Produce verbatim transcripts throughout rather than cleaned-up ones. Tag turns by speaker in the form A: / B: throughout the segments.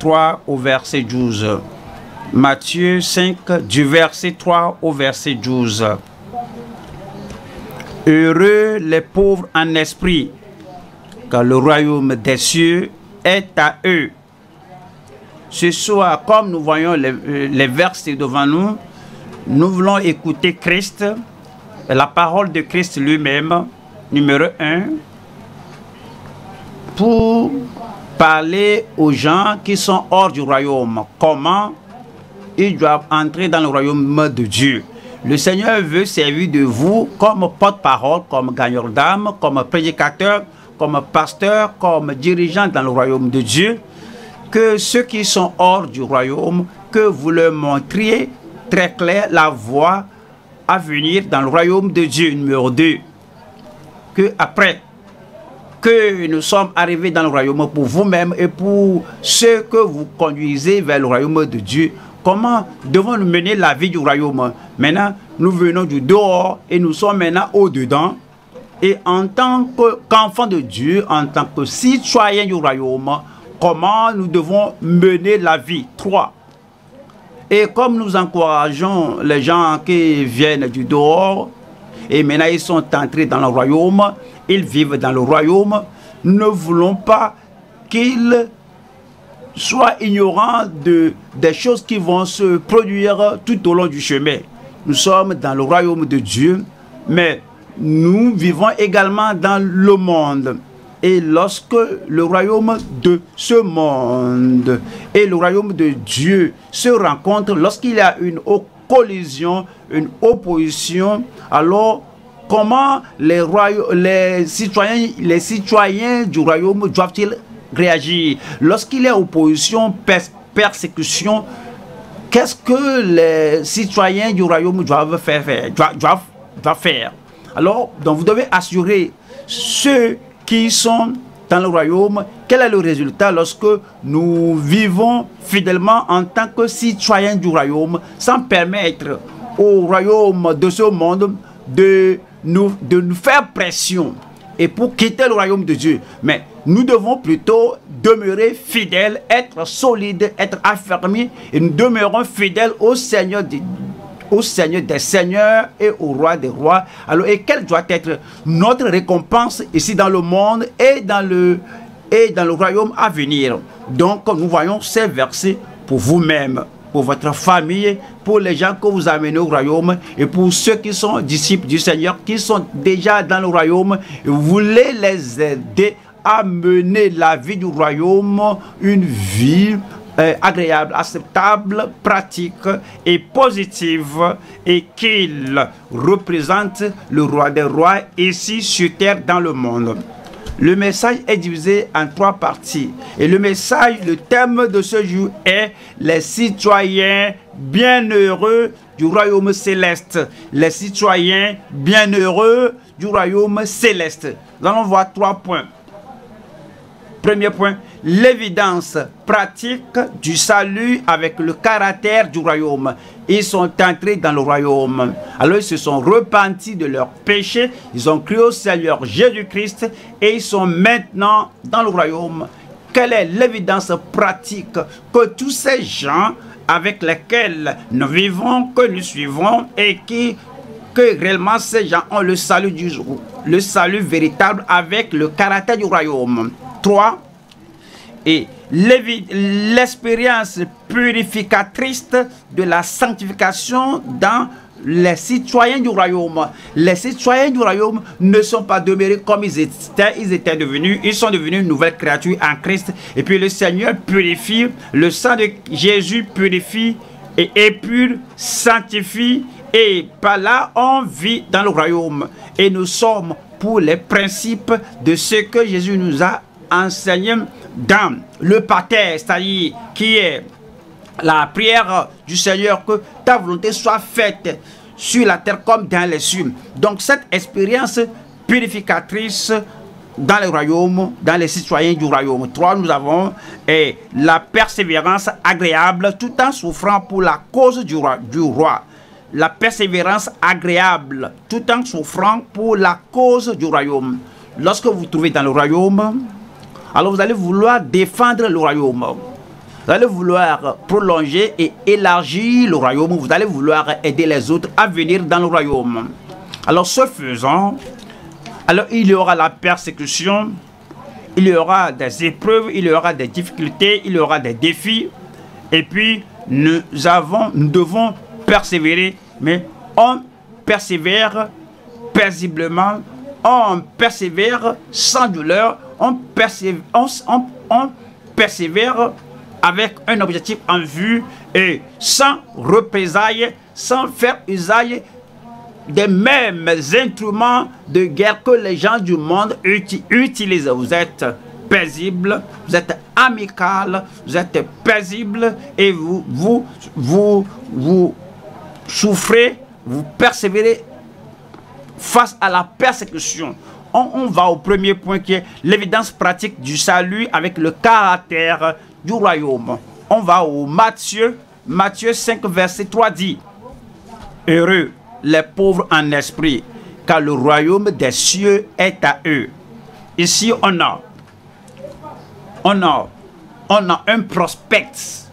A: trois au verset douze. Matthieu cinq, du verset trois au verset douze. Heureux les pauvres en esprit, car le royaume des cieux est à eux. Ce soir, comme nous voyons les, les versets devant nous, nous voulons écouter Christ, la parole de Christ lui-même, numéro un, pour parler aux gens qui sont hors du royaume, comment ils doivent entrer dans le royaume de Dieu. Le Seigneur veut servir de vous comme porte-parole, comme gagneur d'âme, comme prédicateur, comme pasteur, comme dirigeant dans le royaume de Dieu. Que ceux qui sont hors du royaume, que vous leur montriez très clair la voie à venir dans le royaume de Dieu. Numéro deux, que après que nous sommes arrivés dans le royaume pour vous-même et pour ceux que vous conduisez vers le royaume de Dieu, comment devons-nous mener la vie du royaume? Maintenant, nous venons du dehors et nous sommes maintenant au-dedans. Et en tant qu'enfants de Dieu, en tant que citoyens du royaume, comment nous devons mener la vie? Trois. Et comme nous encourageons les gens qui viennent du dehors, et maintenant ils sont entrés dans le royaume, ils vivent dans le royaume, nous ne voulons pas qu'ils soient ignorants de, des choses qui vont se produire tout au long du chemin. Nous sommes dans le royaume de Dieu, mais nous vivons également dans le monde. Et lorsque le royaume de ce monde et le royaume de Dieu se rencontrent, lorsqu'il y a une collision, une opposition, alors comment les, les, citoyens, les citoyens du royaume doivent-ils réagir? Lorsqu'il y a opposition, pers persécution, qu'est-ce que les citoyens du royaume doivent faire, faire, doivent, doivent, doivent faire? Alors, donc vous devez assurer ceux qui sont dans le royaume, quel est le résultat lorsque nous vivons fidèlement en tant que citoyens du royaume, sans permettre au royaume de ce monde de nous, de nous faire pression et pour quitter le royaume de Dieu. Mais nous devons plutôt demeurer fidèles, être solides, être affermis, et nous demeurons fidèles au Seigneur de au Seigneur des seigneurs et au roi des rois. Alors, et quelle doit être notre récompense ici dans le monde et dans le, et dans le royaume à venir? Donc, nous voyons ces versets pour vous-même, pour votre famille, pour les gens que vous amenez au royaume et pour ceux qui sont disciples du Seigneur, qui sont déjà dans le royaume. Et vous voulez les aider à mener la vie du royaume, une vie Euh, agréable, acceptable, pratique et positive, et qu'il représente le roi des rois ici sur terre dans le monde. Le message est divisé en trois parties et le message, le thème de ce jour est les citoyens bienheureux du royaume céleste. Les citoyens bienheureux du royaume céleste. Nous allons voir trois points. Premier point, l'évidence pratique du salut avec le caractère du royaume. Ils sont entrés dans le royaume. Alors ils se sont repentis de leurs péchés. Ils ont cru au Seigneur Jésus-Christ et ils sont maintenant dans le royaume. Quelle est l'évidence pratique que tous ces gens avec lesquels nous vivons, que nous suivons et qui, que réellement ces gens ont le salut du jour, le salut véritable avec le caractère du royaume? trois. Et l'expérience purificatrice de la sanctification dans les citoyens du royaume. Les citoyens du royaume ne sont pas demeurés comme ils étaient, ils étaient devenus, ils sont devenus une nouvelle créature en Christ. Et puis le Seigneur purifie, le sang de Jésus purifie et épure, sanctifie. Et par là, on vit dans le royaume. Et nous sommes pour les principes de ce que Jésus nous a enseigné dans le pater, c'est-à-dire qui est la prière du Seigneur, que ta volonté soit faite sur la terre comme dans les cieux. Donc cette expérience purificatrice dans le royaume, dans les citoyens du royaume. Trois, nous avons et la persévérance agréable tout en souffrant pour la cause du roi. Du roi. La persévérance agréable tout en souffrant pour la cause du royaume. Lorsque vous vous trouvez dans le royaume, alors vous allez vouloir défendre le royaume. Vous allez vouloir prolonger et élargir le royaume. Vous allez vouloir aider les autres à venir dans le royaume. Alors, ce faisant, alors il y aura la persécution, il y aura des épreuves, il y aura des difficultés, il y aura des défis. Et puis, nous, avons, nous devons persévérer, mais on persévère paisiblement, on persévère sans douleur, on persévère, on, on, on persévère avec un objectif en vue et sans représailles, sans faire usage des mêmes instruments de guerre que les gens du monde uti utilisent. Vous êtes paisible, vous êtes amical, vous êtes paisible et vous, vous, vous, vous souffrez, vous persévérez face à la persécution. On, on va au premier point qui est l'évidence pratique du salut avec le caractère du royaume. On va au Matthieu, Matthieu cinq, verset trois dit: heureux les pauvres en esprit, car le royaume des cieux est à eux. Ici, on a, on a, on a un prospect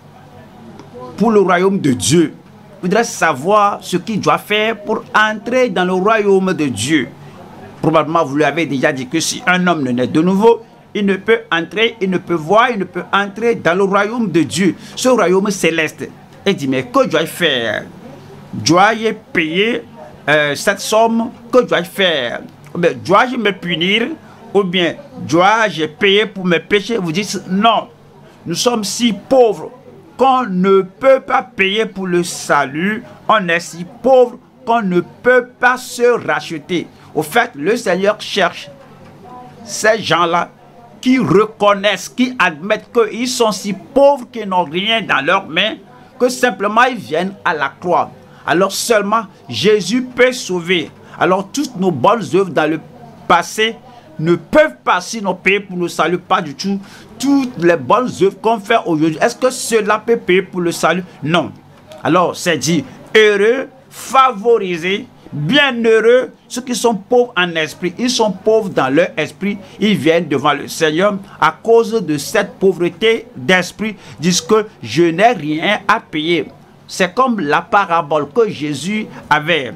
A: pour le royaume de Dieu. Vous devez savoir ce qu'il doit faire pour entrer dans le royaume de Dieu. Probablement, vous lui avez déjà dit que si un homme ne naît de nouveau, il ne peut entrer, il ne peut voir, il ne peut entrer dans le royaume de Dieu, ce royaume céleste. Il dit, mais que dois-je faire? Dois-je payer euh, cette somme? Que dois-je faire? Dois-je me punir? Ou bien dois-je payer pour mes péchés? Vous dites, non, nous sommes si pauvres qu'on ne peut pas payer pour le salut. On est si pauvre qu'on ne peut pas se racheter. Au fait, le Seigneur cherche ces gens-là qui reconnaissent, qui admettent qu'ils sont si pauvres qu'ils n'ont rien dans leurs mains, que simplement ils viennent à la croix. Alors seulement Jésus peut sauver. Alors toutes nos bonnes œuvres dans le passé ne peuvent pas, sinon payer pour le salut, pas du tout. Toutes les bonnes œuvres qu'on fait aujourd'hui, est-ce que cela peut payer pour le salut? Non. Alors c'est dit, heureux, favorisés, bienheureux, ceux qui sont pauvres en esprit. Ils sont pauvres dans leur esprit. Ils viennent devant le Seigneur à cause de cette pauvreté d'esprit. Disent que je n'ai rien à payer. C'est comme la parabole que Jésus avait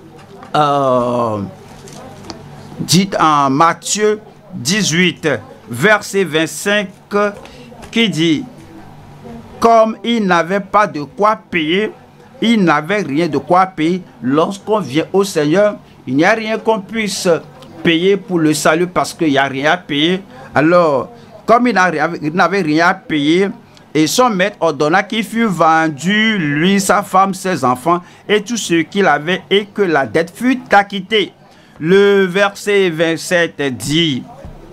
A: euh, dite en Matthieu dix-huit, verset vingt-cinq, qui dit: comme il n'avait pas de quoi payer, il n'avait rien de quoi payer. Lorsqu'on vient au Seigneur, il n'y a rien qu'on puisse payer pour le salut parce qu'il n'y a rien à payer. Alors, comme il n'avait rien à payer, et son maître ordonna qu'il fût vendu, lui, sa femme, ses enfants, et tout ce qu'il avait, et que la dette fût acquittée. Le verset vingt-sept dit: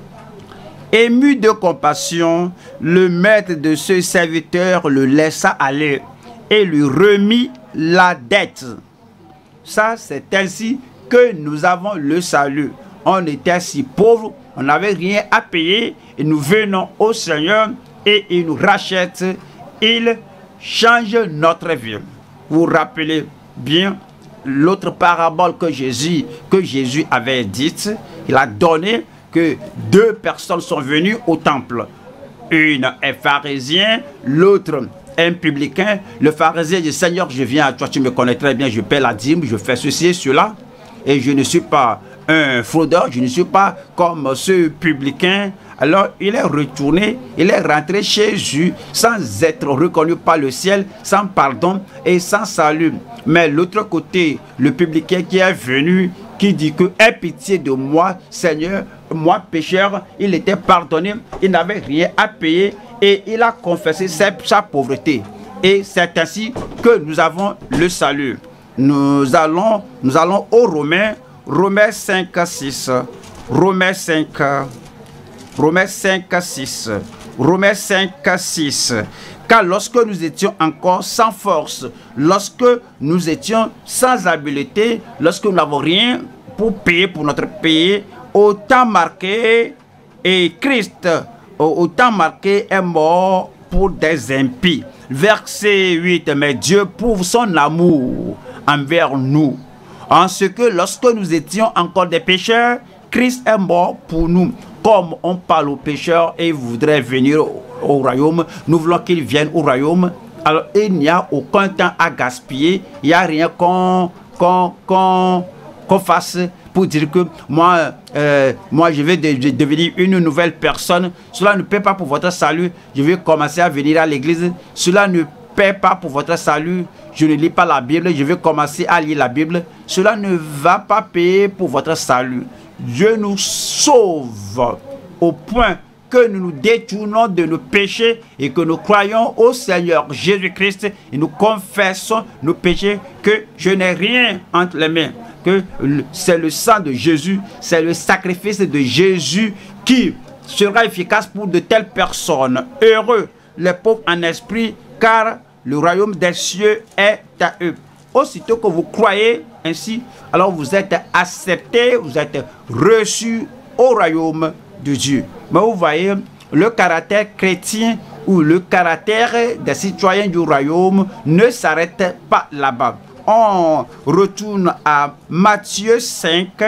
A: ému de compassion, le maître de ce serviteur le laissa aller et lui remit la dette. Ça, c'est ainsi que nous avons le salut. On était si pauvres, on n'avait rien à payer, et nous venons au Seigneur et il nous rachète, il change notre vie. Vous vous rappelez bien l'autre parabole que Jésus, que Jésus avait dite. Il a donné que deux personnes sont venues au temple. Une est pharisien, l'autre un publicain. Le pharisien dit: Seigneur, je viens à toi, tu me connais très bien, je paie la dîme, je fais ceci et cela, et je ne suis pas un fraudeur, je ne suis pas comme ce publicain. Alors il est retourné, il est rentré chez Jésus sans être reconnu par le ciel, sans pardon et sans salut. Mais l'autre côté, le publicain qui est venu, qui dit que aie pitié de moi, Seigneur, moi pécheur, il était pardonné, il n'avait rien à payer et il a confessé sa, sa pauvreté. Et c'est ainsi que nous avons le salut. Nous allons, nous allons aux Romains, Romains cinq, six, Romains cinq, Romains cinq, six, Romains cinq, six. Car lorsque nous étions encore sans force, lorsque nous étions sans habileté, lorsque nous n'avons rien pour payer pour notre pays, au temps marqué, et Christ, au temps marqué, est mort pour des impies. Verset huit. Mais Dieu prouve son amour envers nous, en ce que lorsque nous étions encore des pécheurs, Christ est mort pour nous. Comme on parle aux pécheurs et voudrait venir au royaume, nous voulons qu'ils viennent au royaume. Alors il n'y a aucun temps à gaspiller, il n'y a rien qu'on qu'on qu'on qu'on fasse pour dire que moi, euh, moi je vais de, de devenir une nouvelle personne. Cela ne paie pas pour votre salut. Je vais commencer à venir à l'église. Cela ne paie pas pour votre salut. Je ne lis pas la Bible. Je vais commencer à lire la Bible. Cela ne va pas payer pour votre salut. Dieu nous sauve au point que nous nous détournons de nos péchés et que nous croyons au Seigneur Jésus-Christ et nous confessons nos péchés, que je n'ai rien entre les mains, que c'est le sang de Jésus, c'est le sacrifice de Jésus qui sera efficace pour de telles personnes. Heureux les pauvres en esprit, car le royaume des cieux est à eux. Aussitôt que vous croyez ainsi, alors vous êtes acceptés, vous êtes reçus au royaume de Dieu. Mais vous voyez, le caractère chrétien ou le caractère des citoyens du royaume ne s'arrête pas là-bas. On retourne à Matthieu cinq,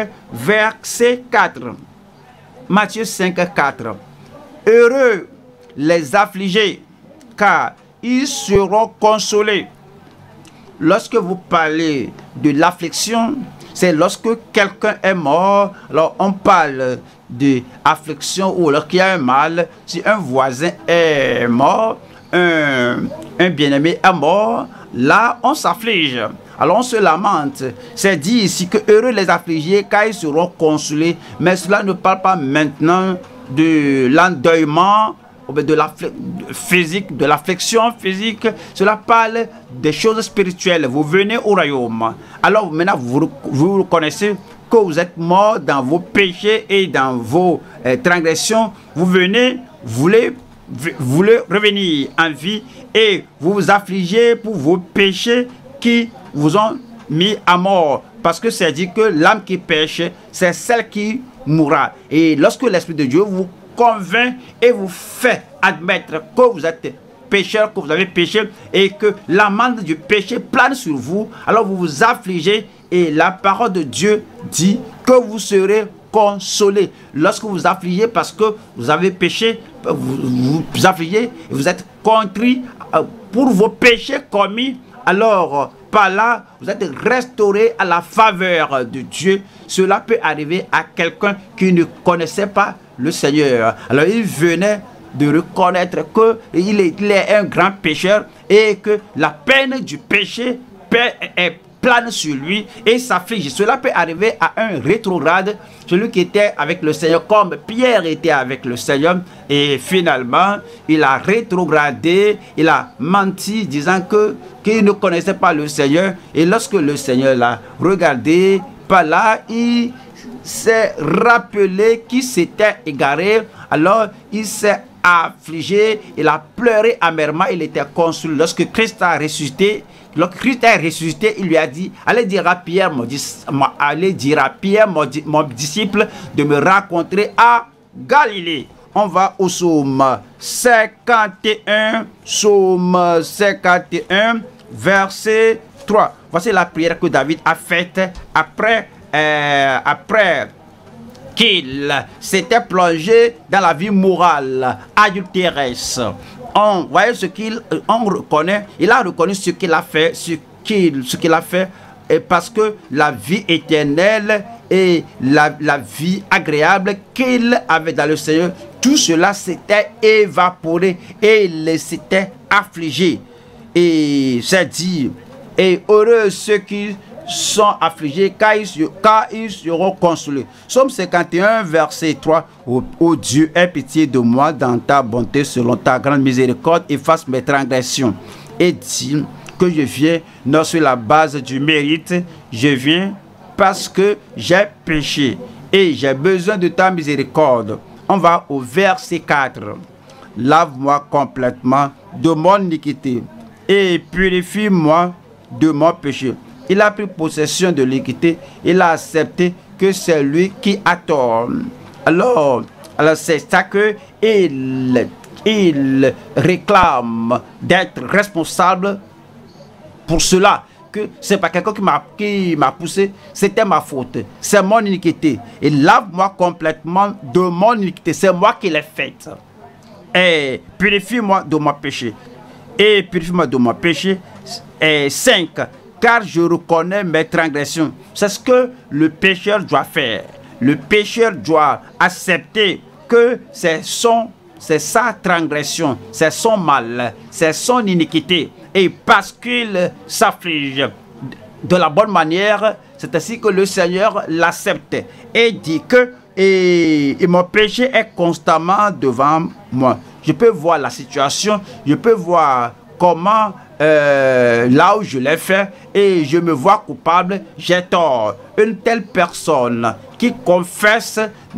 A: verset quatre. Matthieu cinq, quatre. Heureux les affligés, car ils seront consolés. Lorsque vous parlez de l'affliction, c'est lorsque quelqu'un est mort. Alors on parle de affliction ou lorsqu'il y a un mal. Si un voisin est mort, un, un bien-aimé est mort, là on s'afflige. Alors on se lamente. C'est dit ici que heureux les affligés car ils seront consolés. Mais cela ne parle pas maintenant de l'endeuillement, de la physique, de l'affliction physique. Cela parle des choses spirituelles. Vous venez au royaume. Alors maintenant vous, vous reconnaissez que vous êtes mort dans vos péchés et dans vos euh, transgressions. Vous venez, vous voulez, vous voulez revenir en vie et vous vous affligez pour vos péchés qui vous ont mis à mort. Parce que c'est dit que l'âme qui pêche, c'est celle qui mourra. Et lorsque l'Esprit de Dieu vous convainc et vous fait admettre que vous êtes pécheur, que vous avez péché et que l'amende du péché plane sur vous, alors vous vous affligez et la parole de Dieu dit que vous serez consolés. Lorsque vous vous affligez parce que vous avez péché, vous vous affligez et vous êtes contrit pour vos péchés commis, alors par là, vous êtes restauré à la faveur de Dieu. Cela peut arriver à quelqu'un qui ne connaissait pas le Seigneur. Alors il venait de reconnaître qu'il est, il est un grand pécheur et que la peine du péché est plane sur lui et s'afflige. Cela peut arriver à un rétrograde, celui qui était avec le Seigneur comme Pierre était avec le Seigneur, et finalement il a rétrogradé, il a menti disant que qu'il ne connaissait pas le Seigneur, et lorsque le Seigneur l'a regardé par là, il s'est rappelé qu'il s'était égaré. Alors il s'est affligé, il a pleuré amèrement, il était consolé. Lorsque Christ a ressuscité, lorsque Christ a ressuscité, il lui a dit, allez dire à Pierre, mon, allez dire à Pierre, mon, mon disciple, de me rencontrer à Galilée. On va au psaume cinquante et un, psaume cinquante et un, verset trois. Voici la prière que David a faite après, euh, après qu'il s'était plongé dans la vie morale adultéresse. On voyait ce qu'il on reconnaît, il a reconnu ce qu'il a fait, ce qu'il ce qu'il a fait, et parce que la vie éternelle et la, la vie agréable qu'il avait dans le Seigneur, tout cela s'était évaporé et il s'était affligé. Et c'est dit, et heureux ceux qui sont affligés car ils, car ils seront consolés. Psaume cinquante et un, verset trois. Ô oh Dieu, aie pitié de moi dans ta bonté, selon ta grande miséricorde, efface mes transgressions. Et dis que je viens non sur la base du mérite, je viens parce que j'ai péché et j'ai besoin de ta miséricorde. On va au verset quatre. Lave-moi complètement de mon iniquité et purifie-moi de mon péché. Il a pris possession de l'équité. Il a accepté que c'est lui qui a tort. Alors, alors c'est ça que il, il réclame d'être responsable pour cela. Que c'est pas quelqu'un qui m'a qui m'a poussé, c'était ma faute. C'est mon iniquité. Et lave-moi complètement de mon iniquité. C'est moi qui l'ai faite. et purifie-moi de mon péché. Et purifie-moi de mon péché. Et cinq, car je reconnais mes transgressions. C'est ce que le pécheur doit faire. Le pécheur doit accepter que c'est son, c'est sa transgression, c'est son mal, c'est son iniquité. Et parce qu'il s'afflige de la bonne manière, c'est ainsi que le Seigneur l'accepte et dit que et, et mon péché est constamment devant moi. Je peux voir la situation, je peux voir comment euh, là où je l'ai fait et je me vois coupable, j'ai tort. Une telle personne qui confesse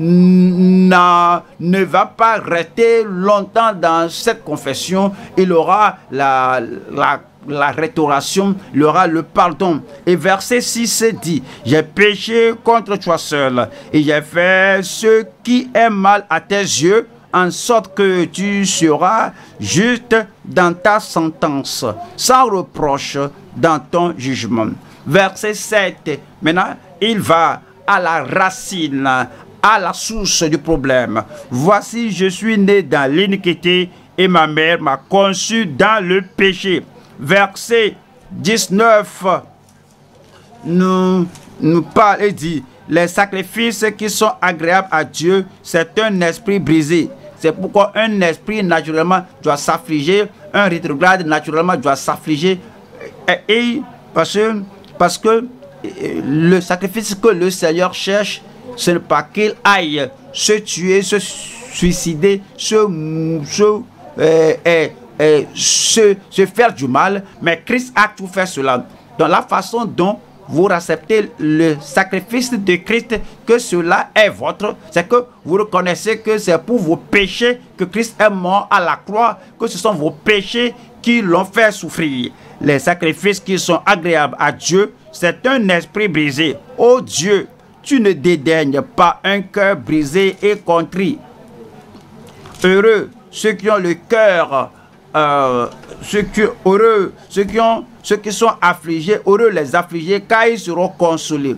A: ne va pas rester longtemps dans cette confession. Il aura la, la, la restauration, il aura le pardon. Et verset six dit, j'ai péché contre toi seul et j'ai fait ce qui est mal à tes yeux, en sorte que tu seras juste dans ta sentence, sans reproche dans ton jugement. Verset sept, maintenant, il va à la racine, à la source du problème. Voici, je suis né dans l'iniquité et ma mère m'a conçu dans le péché. Verset dix-neuf nous, nous parle et dit, les sacrifices qui sont agréables à Dieu, c'est un esprit brisé. C'est pourquoi un esprit naturellement doit s'affliger, un rétrograde naturellement doit s'affliger. Et, et parce que, parce que le sacrifice que le Seigneur cherche, ce n'est pas qu'il aille se tuer, se suicider, se, se, euh, euh, euh, se, se faire du mal, mais Christ a tout fait cela. Dans la façon dont vous acceptez le sacrifice de Christ, que cela est votre, c'est que vous reconnaissez que c'est pour vos péchés que Christ est mort à la croix, que ce sont vos péchés qui l'ont fait souffrir. Les sacrifices qui sont agréables à Dieu, c'est un esprit brisé. Ô Dieu, tu ne dédaignes pas un cœur brisé et contrit. Heureux ceux qui ont le cœur, euh, ceux qui heureux ceux qui ont ceux qui sont affligés, heureux les affligés, car ils seront consolés.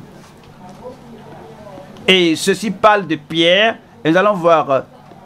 A: Et ceci parle de Pierre. Et nous allons voir,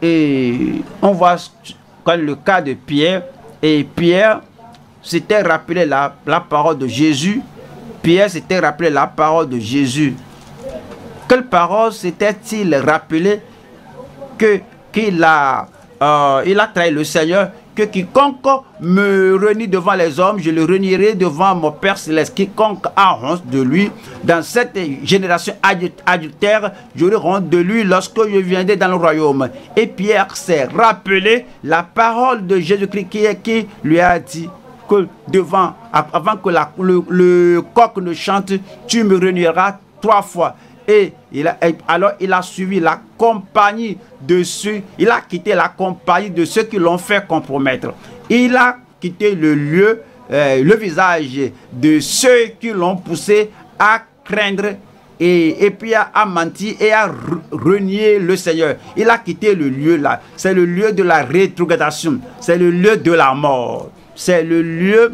A: et on voit quand le cas de Pierre. Et Pierre s'était rappelé la, la parole de Jésus. Pierre s'était rappelé la parole de Jésus. Quelle parole s'était-il rappelé que qu'il a, euh, il a trahi le Seigneur? Que quiconque me renie devant les hommes, je le renierai devant mon Père Céleste. Quiconque a honte de lui, dans cette génération adultère, j'aurai honte de lui lorsque je viendrai dans le royaume. Et Pierre s'est rappelé la parole de Jésus-Christ qui, qui lui a dit que devant, avant que la, le, le coq ne chante, tu me renieras trois fois. Et il a, alors il a suivi la compagnie de ceux, il a quitté la compagnie de ceux qui l'ont fait compromettre. Il a quitté le lieu, euh, le visage de ceux qui l'ont poussé à craindre et, et puis à, à mentir et à renier le Seigneur. Il a quitté le lieu là. C'est le lieu de la rétrogradation. C'est le lieu de la mort. C'est le lieu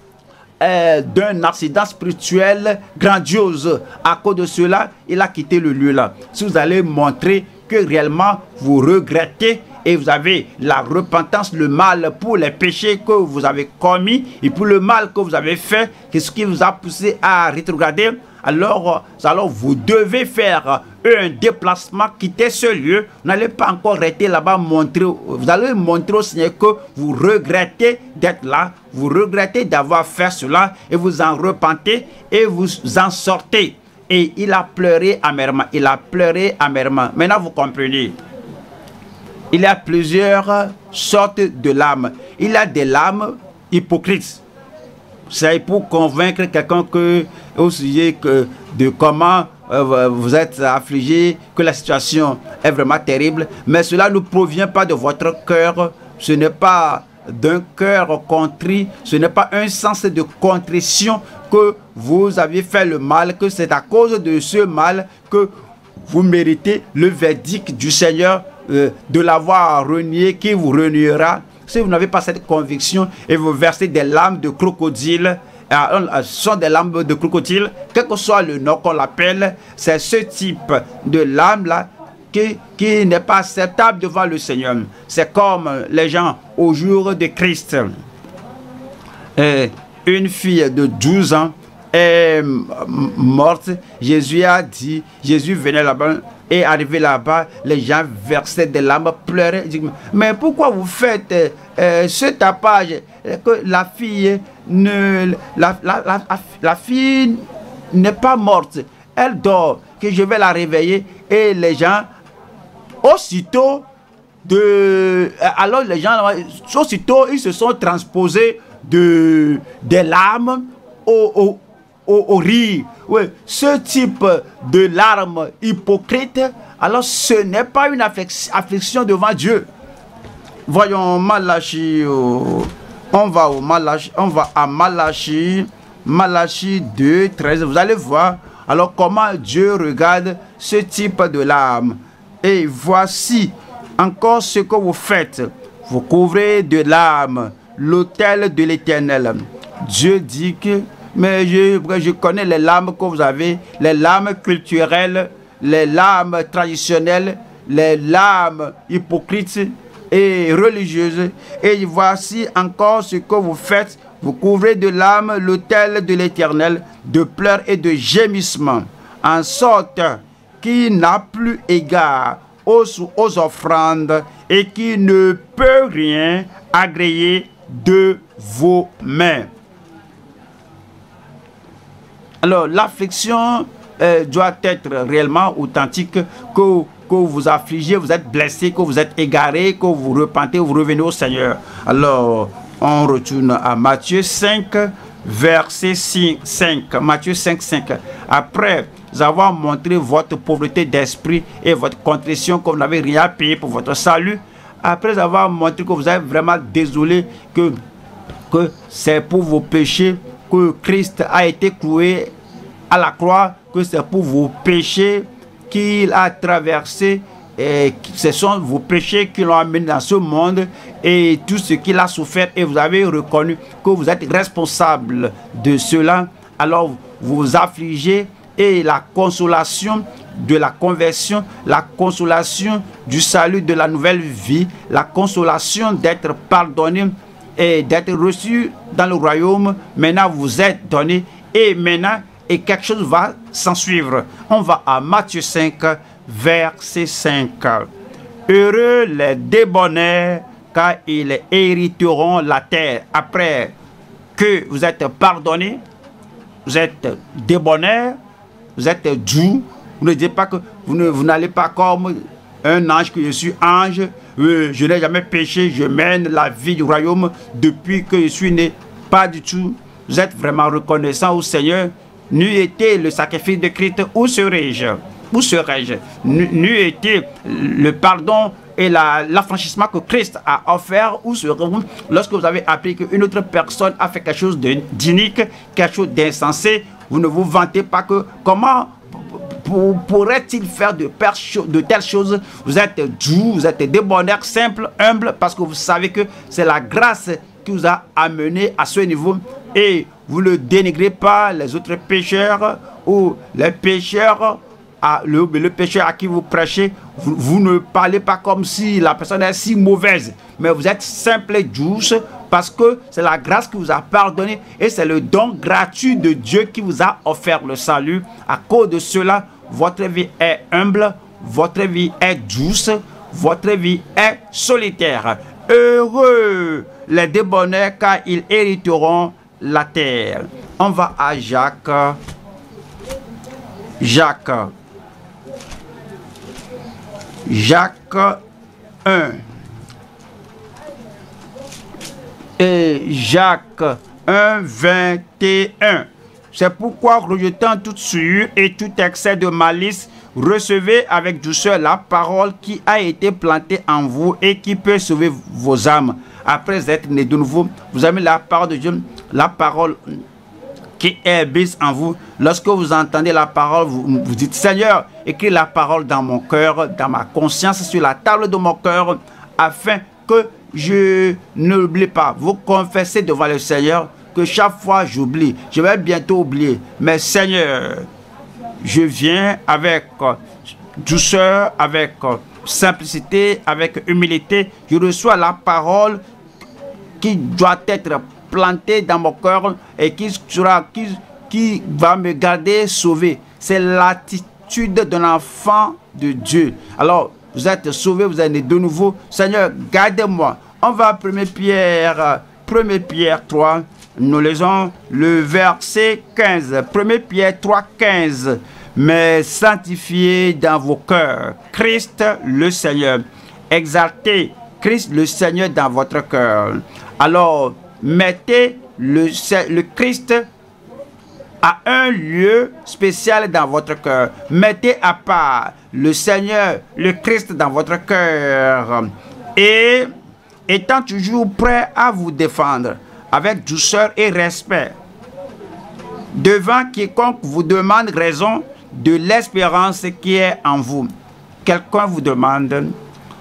A: Euh, d'un accident spirituel grandiose. À cause de cela, il a quitté le lieu là. Si vous allez montrer que réellement vous regrettez et vous avez la repentance, le mal pour les péchés que vous avez commis et pour le mal que vous avez fait, qu'est-ce qui vous a poussé à rétrograder, alors, alors vous devez faire un déplacement, quitter ce lieu. Vous n'allez pas encore rester là-bas, montrer, vous allez montrer au Seigneur que vous regrettez d'être là, vous regrettez d'avoir fait cela et vous en repentez et vous en sortez. Et il a pleuré amèrement, il a pleuré amèrement. Maintenant vous comprenez. Il y a plusieurs sortes de larmes. Il y a des larmes hypocrites. C'est pour convaincre quelqu'un que au sujet que de comment euh, vous êtes affligé, que la situation est vraiment terrible. Mais cela ne provient pas de votre cœur. Ce n'est pas d'un cœur contrit. Ce n'est pas un sens de contrition que vous avez fait le mal, que c'est à cause de ce mal que vous méritez le verdict du Seigneur euh, de l'avoir renié, qui vous reniera. Si vous n'avez pas cette conviction et vous versez des larmes de crocodile, euh, ce sont des larmes de crocodile, quel que soit le nom qu'on l'appelle, c'est ce type de larmes là qui, qui n'est pas acceptable devant le Seigneur. C'est comme les gens au jour de Christ. Et une fille de douze ans est morte. Jésus a dit, Jésus venait là-bas et arrivé là-bas, les gens versaient des larmes, pleuraient. Mais pourquoi vous faites euh, ce tapage que la fille ne, la, la, la, la fille n'est pas morte, elle dort, que je vais la réveiller. Et les gens, aussitôt, de, alors les gens, aussitôt, ils se sont transposés de, des larmes au, au, au, au rire. Oui, ce type de larmes hypocrites, alors ce n'est pas une affliction devant Dieu. Voyons Malachie, on va au Malachie, on va à Malachie, Malachie deux, treize, vous allez voir alors comment Dieu regarde ce type de larmes. Et voici encore ce que vous faites, vous couvrez de larmes l'autel de l'Éternel. Dieu dit que, mais je, je connais les larmes que vous avez, les larmes culturelles, les larmes traditionnelles, les larmes hypocrites et religieuses. Et voici encore ce que vous faites, vous couvrez de larmes l'autel de l'Éternel, de pleurs et de gémissements, en sorte qu'il n'a plus égard aux, aux offrandes et qui ne peut rien agréer de vos mains. Alors, l'affliction euh, doit être réellement authentique, que, que vous affligez, vous êtes blessé, que vous êtes égaré, que vous repentez, vous revenez au Seigneur. Alors, on retourne à Matthieu cinq, verset cinq. Matthieu cinq, cinq. Après avoir montré votre pauvreté d'esprit et votre contrition, que vous n'avez rien à payer pour votre salut, après avoir montré que vous êtes vraiment désolé, que, que c'est pour vos péchés que Christ a été cloué à la croix, que c'est pour vos péchés qu'il a traversé, et ce sont vos péchés qui l'ont amené dans ce monde et tout ce qu'il a souffert, et vous avez reconnu que vous êtes responsable de cela. Alors vous vous affligez, et la consolation de la conversion, la consolation du salut, de la nouvelle vie, la consolation d'être pardonné et d'être reçu dans le royaume, maintenant vous êtes donné, et maintenant et quelque chose va s'en suivre. On va à Matthieu cinq, verset cinq. Heureux les débonnaires, car ils hériteront la terre. Après que vous êtes pardonné, vous êtes débonnaire, vous êtes doux. Vous ne dites pas que vous, ne, vous n'allez pas comme un ange, que je suis ange, euh, je n'ai jamais péché, je mène la vie du royaume depuis que je suis né. Pas du tout. Vous êtes vraiment reconnaissant au Seigneur. N'eût été le sacrifice de Christ, où serais-je? Où serais-je? N'eût été le pardon et la, l'affranchissement que Christ a offert, où serez-vous lorsque vous avez appris qu'une autre personne a fait quelque chose d'inique, quelque chose d'insensé? Vous ne vous vantez pas que comment pourrait-il faire de, de telles choses? Vous êtes doux, vous êtes débonnaire, simple, humble, parce que vous savez que c'est la grâce qui vous a amené à ce niveau, et vous ne dénigrez pas les autres pécheurs ou les pécheurs, à, le, le pécheur à qui vous prêchez. Vous, vous ne parlez pas comme si la personne est si mauvaise, mais vous êtes simple et douce, parce que c'est la grâce qui vous a pardonné, et c'est le don gratuit de Dieu qui vous a offert le salut. À cause de cela, votre vie est humble, votre vie est douce, votre vie est solitaire. Heureux les débonnaires, car ils hériteront la terre. On va à Jacques. Jacques. Jacques un. Et Jacques un, vingt et un. C'est pourquoi, rejetant toute souillure et tout excès de malice, recevez avec douceur la parole qui a été plantée en vous et qui peut sauver vos âmes. Après être né de nouveau, vous avez la parole de Dieu, la parole qui est bise en vous. Lorsque vous entendez la parole, vous, vous dites: Seigneur, écris la parole dans mon cœur, dans ma conscience, sur la table de mon cœur, afin que je n'oublie pas. Vous confessez devant le Seigneur que chaque fois j'oublie, je vais bientôt oublier. Mais Seigneur, je viens avec douceur, avec simplicité, avec humilité. Je reçois la parole qui doit être plantée dans mon cœur et qui sera, qui, qui va me garder sauvé. C'est l'attitude d'un enfant de Dieu. Alors, vous êtes sauvé, vous êtes né de nouveau. Seigneur, gardez-moi. On va à première Pierre, première Pierre trois. Nous lisons le verset quinze. première Pierre trois, quinze. Mais sanctifiez dans vos cœurs Christ le Seigneur. Exaltez Christ le Seigneur dans votre cœur. Alors, mettez le, le Christ à un lieu spécial dans votre cœur. Mettez à part le Seigneur, le Christ dans votre cœur. Et étant toujours prêt à vous défendre avec douceur et respect devant quiconque vous demande raison de l'espérance qui est en vous. Quelqu'un vous demande,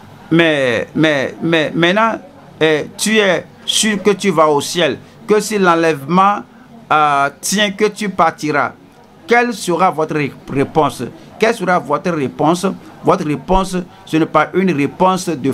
A: mais, mais, mais maintenant, eh, tu es sûr que tu vas au ciel, que si l'enlèvement euh, tient, que tu partiras. Quelle sera votre réponse? Quelle sera votre réponse? Votre réponse, ce n'est pas une réponse de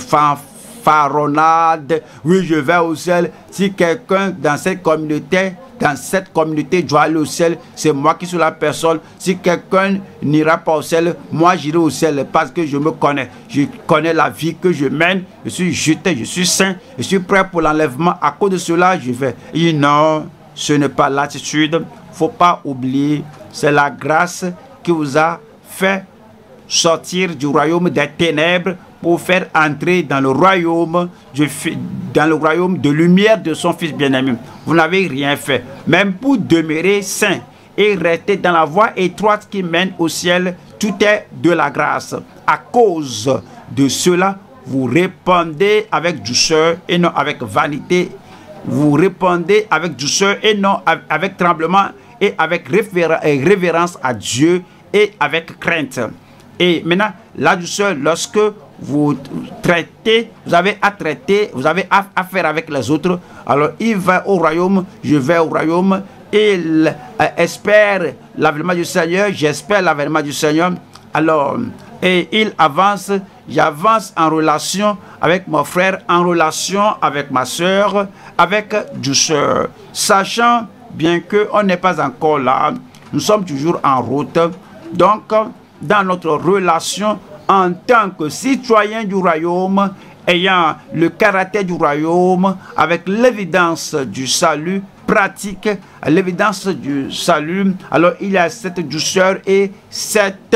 A: fanfaronnade. Oui, je vais au ciel. Si quelqu'un dans cette communauté, dans cette communauté doit aller au ciel, c'est moi qui suis la personne. Si quelqu'un n'ira pas au ciel, moi j'irai au ciel parce que je me connais. Je connais la vie que je mène. Je suis jeté, je suis saint. Je suis prêt pour l'enlèvement. À cause de cela, je vais. Et non, ce n'est pas l'attitude. Il ne faut pas oublier. C'est la grâce qui vous a fait sortir du royaume des ténèbres pour faire entrer dans le royaume de, dans le royaume de lumière de son Fils bien-aimé. Vous n'avez rien fait. Même pour demeurer saint et rester dans la voie étroite qui mène au ciel, tout est de la grâce. À cause de cela, vous répondez avec douceur et non avec vanité. Vous répondez avec douceur et non avec tremblement et avec révérence à Dieu et avec crainte. Et maintenant, la douceur, lorsque vous traitez, vous avez à traiter, vous avez à, à faire avec les autres. Alors, il va au royaume, je vais au royaume. Il euh, espère l'avènement du Seigneur, j'espère l'avènement du Seigneur. Alors, et il avance, j'avance en relation avec mon frère, en relation avec ma soeur, avec douceur. Sachant bien qu'on n'est pas encore là, nous sommes toujours en route. Donc, dans notre relation, en tant que citoyen du royaume, ayant le caractère du royaume, avec l'évidence du salut pratique, l'évidence du salut, alors il y a cette douceur et cette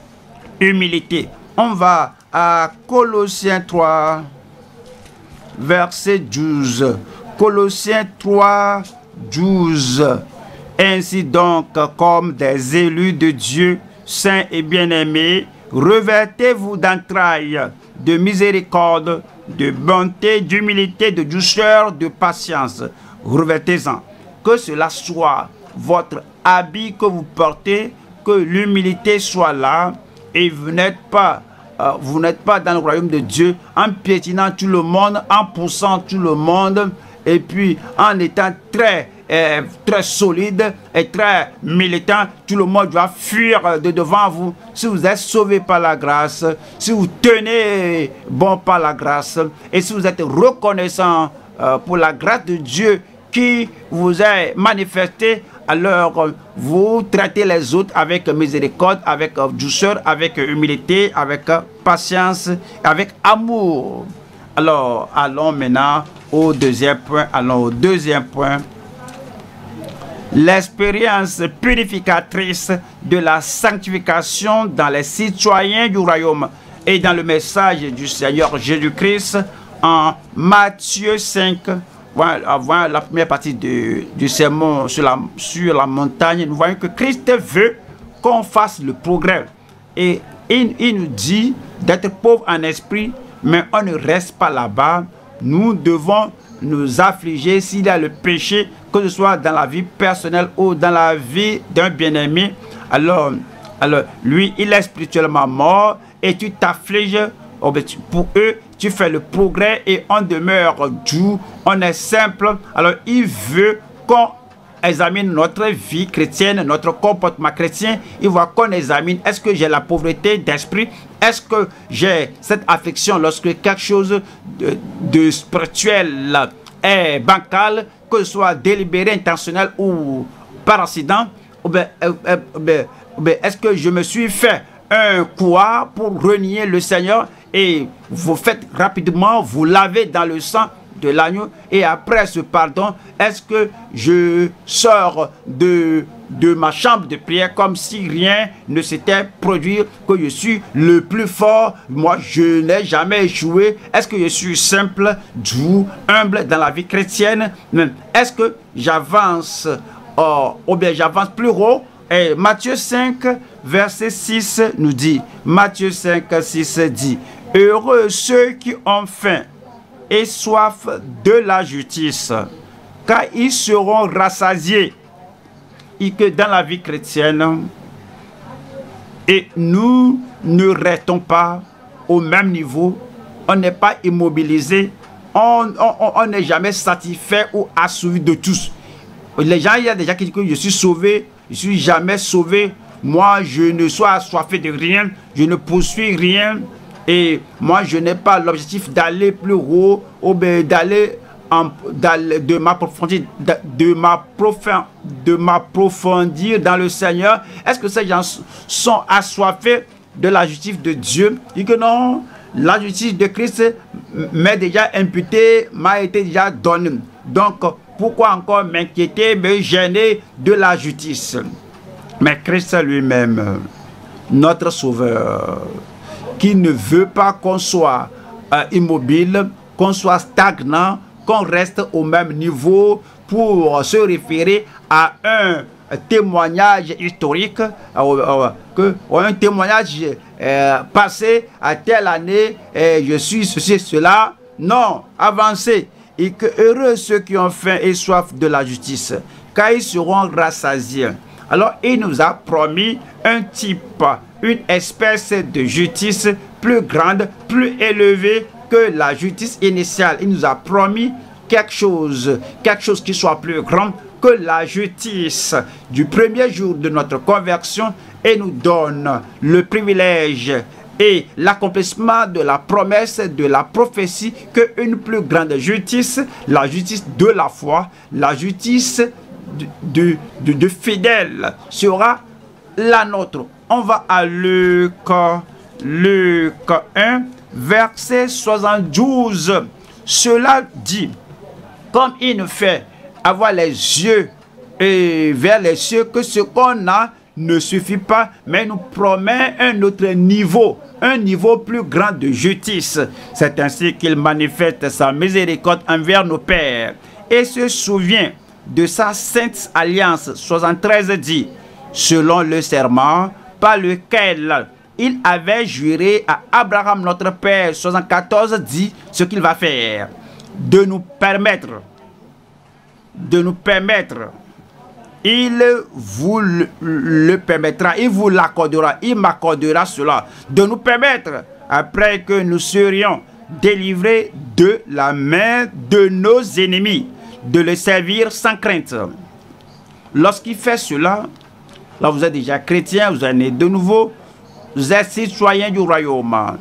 A: humilité. On va à Colossiens trois, verset douze. Colossiens trois, douze. Ainsi donc, comme des élus de Dieu, saints et bien-aimés, revêtez-vous d'entrailles, de miséricorde, de bonté, d'humilité, de douceur, de patience. Revêtez-en. Que cela soit votre habit que vous portez, que l'humilité soit là, et vous n'êtes pas, euh, vous n'êtes pas dans le royaume de Dieu en piétinant tout le monde, en poussant tout le monde, et puis en étant très est très solide et très militant. Tout le monde doit fuir de devant vous. Si vous êtes sauvé par la grâce, si vous tenez bon par la grâce, et si vous êtes reconnaissant euh, pour la grâce de Dieu qui vous est manifestée, alors vous traitez les autres avec miséricorde, avec douceur, avec humilité, avec patience, avec amour. Alors, allons maintenant au deuxième point. Allons au deuxième point. L'expérience purificatrice de la sanctification dans les citoyens du royaume et dans le message du Seigneur Jésus-Christ en Matthieu cinq, avant la première partie de, du sermon sur la, sur la montagne. Nous voyons que Christ veut qu'on fasse le progrès. Et il, il nous dit d'être pauvre en esprit, mais on ne reste pas là-bas. Nous devons nous affliger s'il y a le péché, que ce soit dans la vie personnelle ou dans la vie d'un bien-aimé. Alors, alors, lui, il est spirituellement mort et tu t'affliges. Pour eux, tu fais le progrès et on demeure doux, on est simple. Alors, il veut qu'on examine notre vie chrétienne, notre comportement chrétien. Il faut qu'on examine, est-ce que j'ai la pauvreté d'esprit? Est-ce que j'ai cette affection lorsque quelque chose de, de spirituel est bancal, que ce soit délibéré, intentionnel ou par accident? Ou bien, euh, euh, euh, euh, est-ce que je me suis fait un quoi pour renier le Seigneur? Et vous faites rapidement, vous lavez dans le sang de l'agneau, et après ce pardon, est-ce que je sors de, de ma chambre de prière comme si rien ne s'était produit, que je suis le plus fort, moi je n'ai jamais échoué? Est-ce que je suis simple, doux, humble dans la vie chrétienne? Est-ce que j'avance oh, ou bien j'avance plus haut? Et Matthieu cinq, verset six nous dit, Matthieu cinq, six dit, heureux ceux qui ont faim et soif de la justice, car ils seront rassasiés. Et que dans la vie chrétienne, et nous ne restons pas au même niveau, on n'est pas immobilisé, on n'est jamais satisfait ou assouvi de tous. Les gens, il y a des gens qui disent que je suis sauvé, je suis jamais sauvé, moi je ne suis assoiffé de rien, je ne poursuis rien. Et moi, je n'ai pas l'objectif d'aller plus haut ou d'aller de m'approfondir de, de de m'approfondir dans le Seigneur. Est-ce que ces gens sont assoiffés de la justice de Dieu? Et que non, la justice de Christ m'est déjà imputée, m'a été déjà donnée. Donc, pourquoi encore m'inquiéter, me gêner de la justice? Mais Christ lui-même, notre Sauveur, qui ne veut pas qu'on soit euh, immobile, qu'on soit stagnant, qu'on reste au même niveau pour se référer à un témoignage historique, euh, euh, que, un témoignage euh, passé à telle année, et je suis ceci, cela. Non, avancez. Et que heureux ceux qui ont faim et soif de la justice, car ils seront rassasiés. Alors, il nous a promis un type, une espèce de justice plus grande, plus élevée que la justice initiale. Il nous a promis quelque chose, quelque chose qui soit plus grand que la justice du premier jour de notre conversion, et nous donne le privilège et l'accomplissement de la promesse, de la prophétie, qu'une plus grande justice, la justice de la foi, la justice de, de, de fidèle sera la nôtre. On va à Luc, Luc un, verset soixante-douze. Cela dit, comme il nous fait avoir les yeux et vers les cieux, que ce qu'on a ne suffit pas, mais nous promet un autre niveau, un niveau plus grand de justice. C'est ainsi qu'il manifeste sa miséricorde envers nos pères et se souvient de sa sainte alliance. soixante-treize dit, selon le serment par lequel il avait juré à Abraham notre père. soixante-quatorze dit ce qu'il va faire, de nous permettre, de nous permettre, il vous le, le permettra, il vous l'accordera, il m'accordera cela, de nous permettre, après que nous serions délivrés de la main de nos ennemis, de le servir sans crainte. Lorsqu'il fait cela, là vous êtes déjà chrétien, vous êtes né de nouveau, vous êtes citoyen du royaume.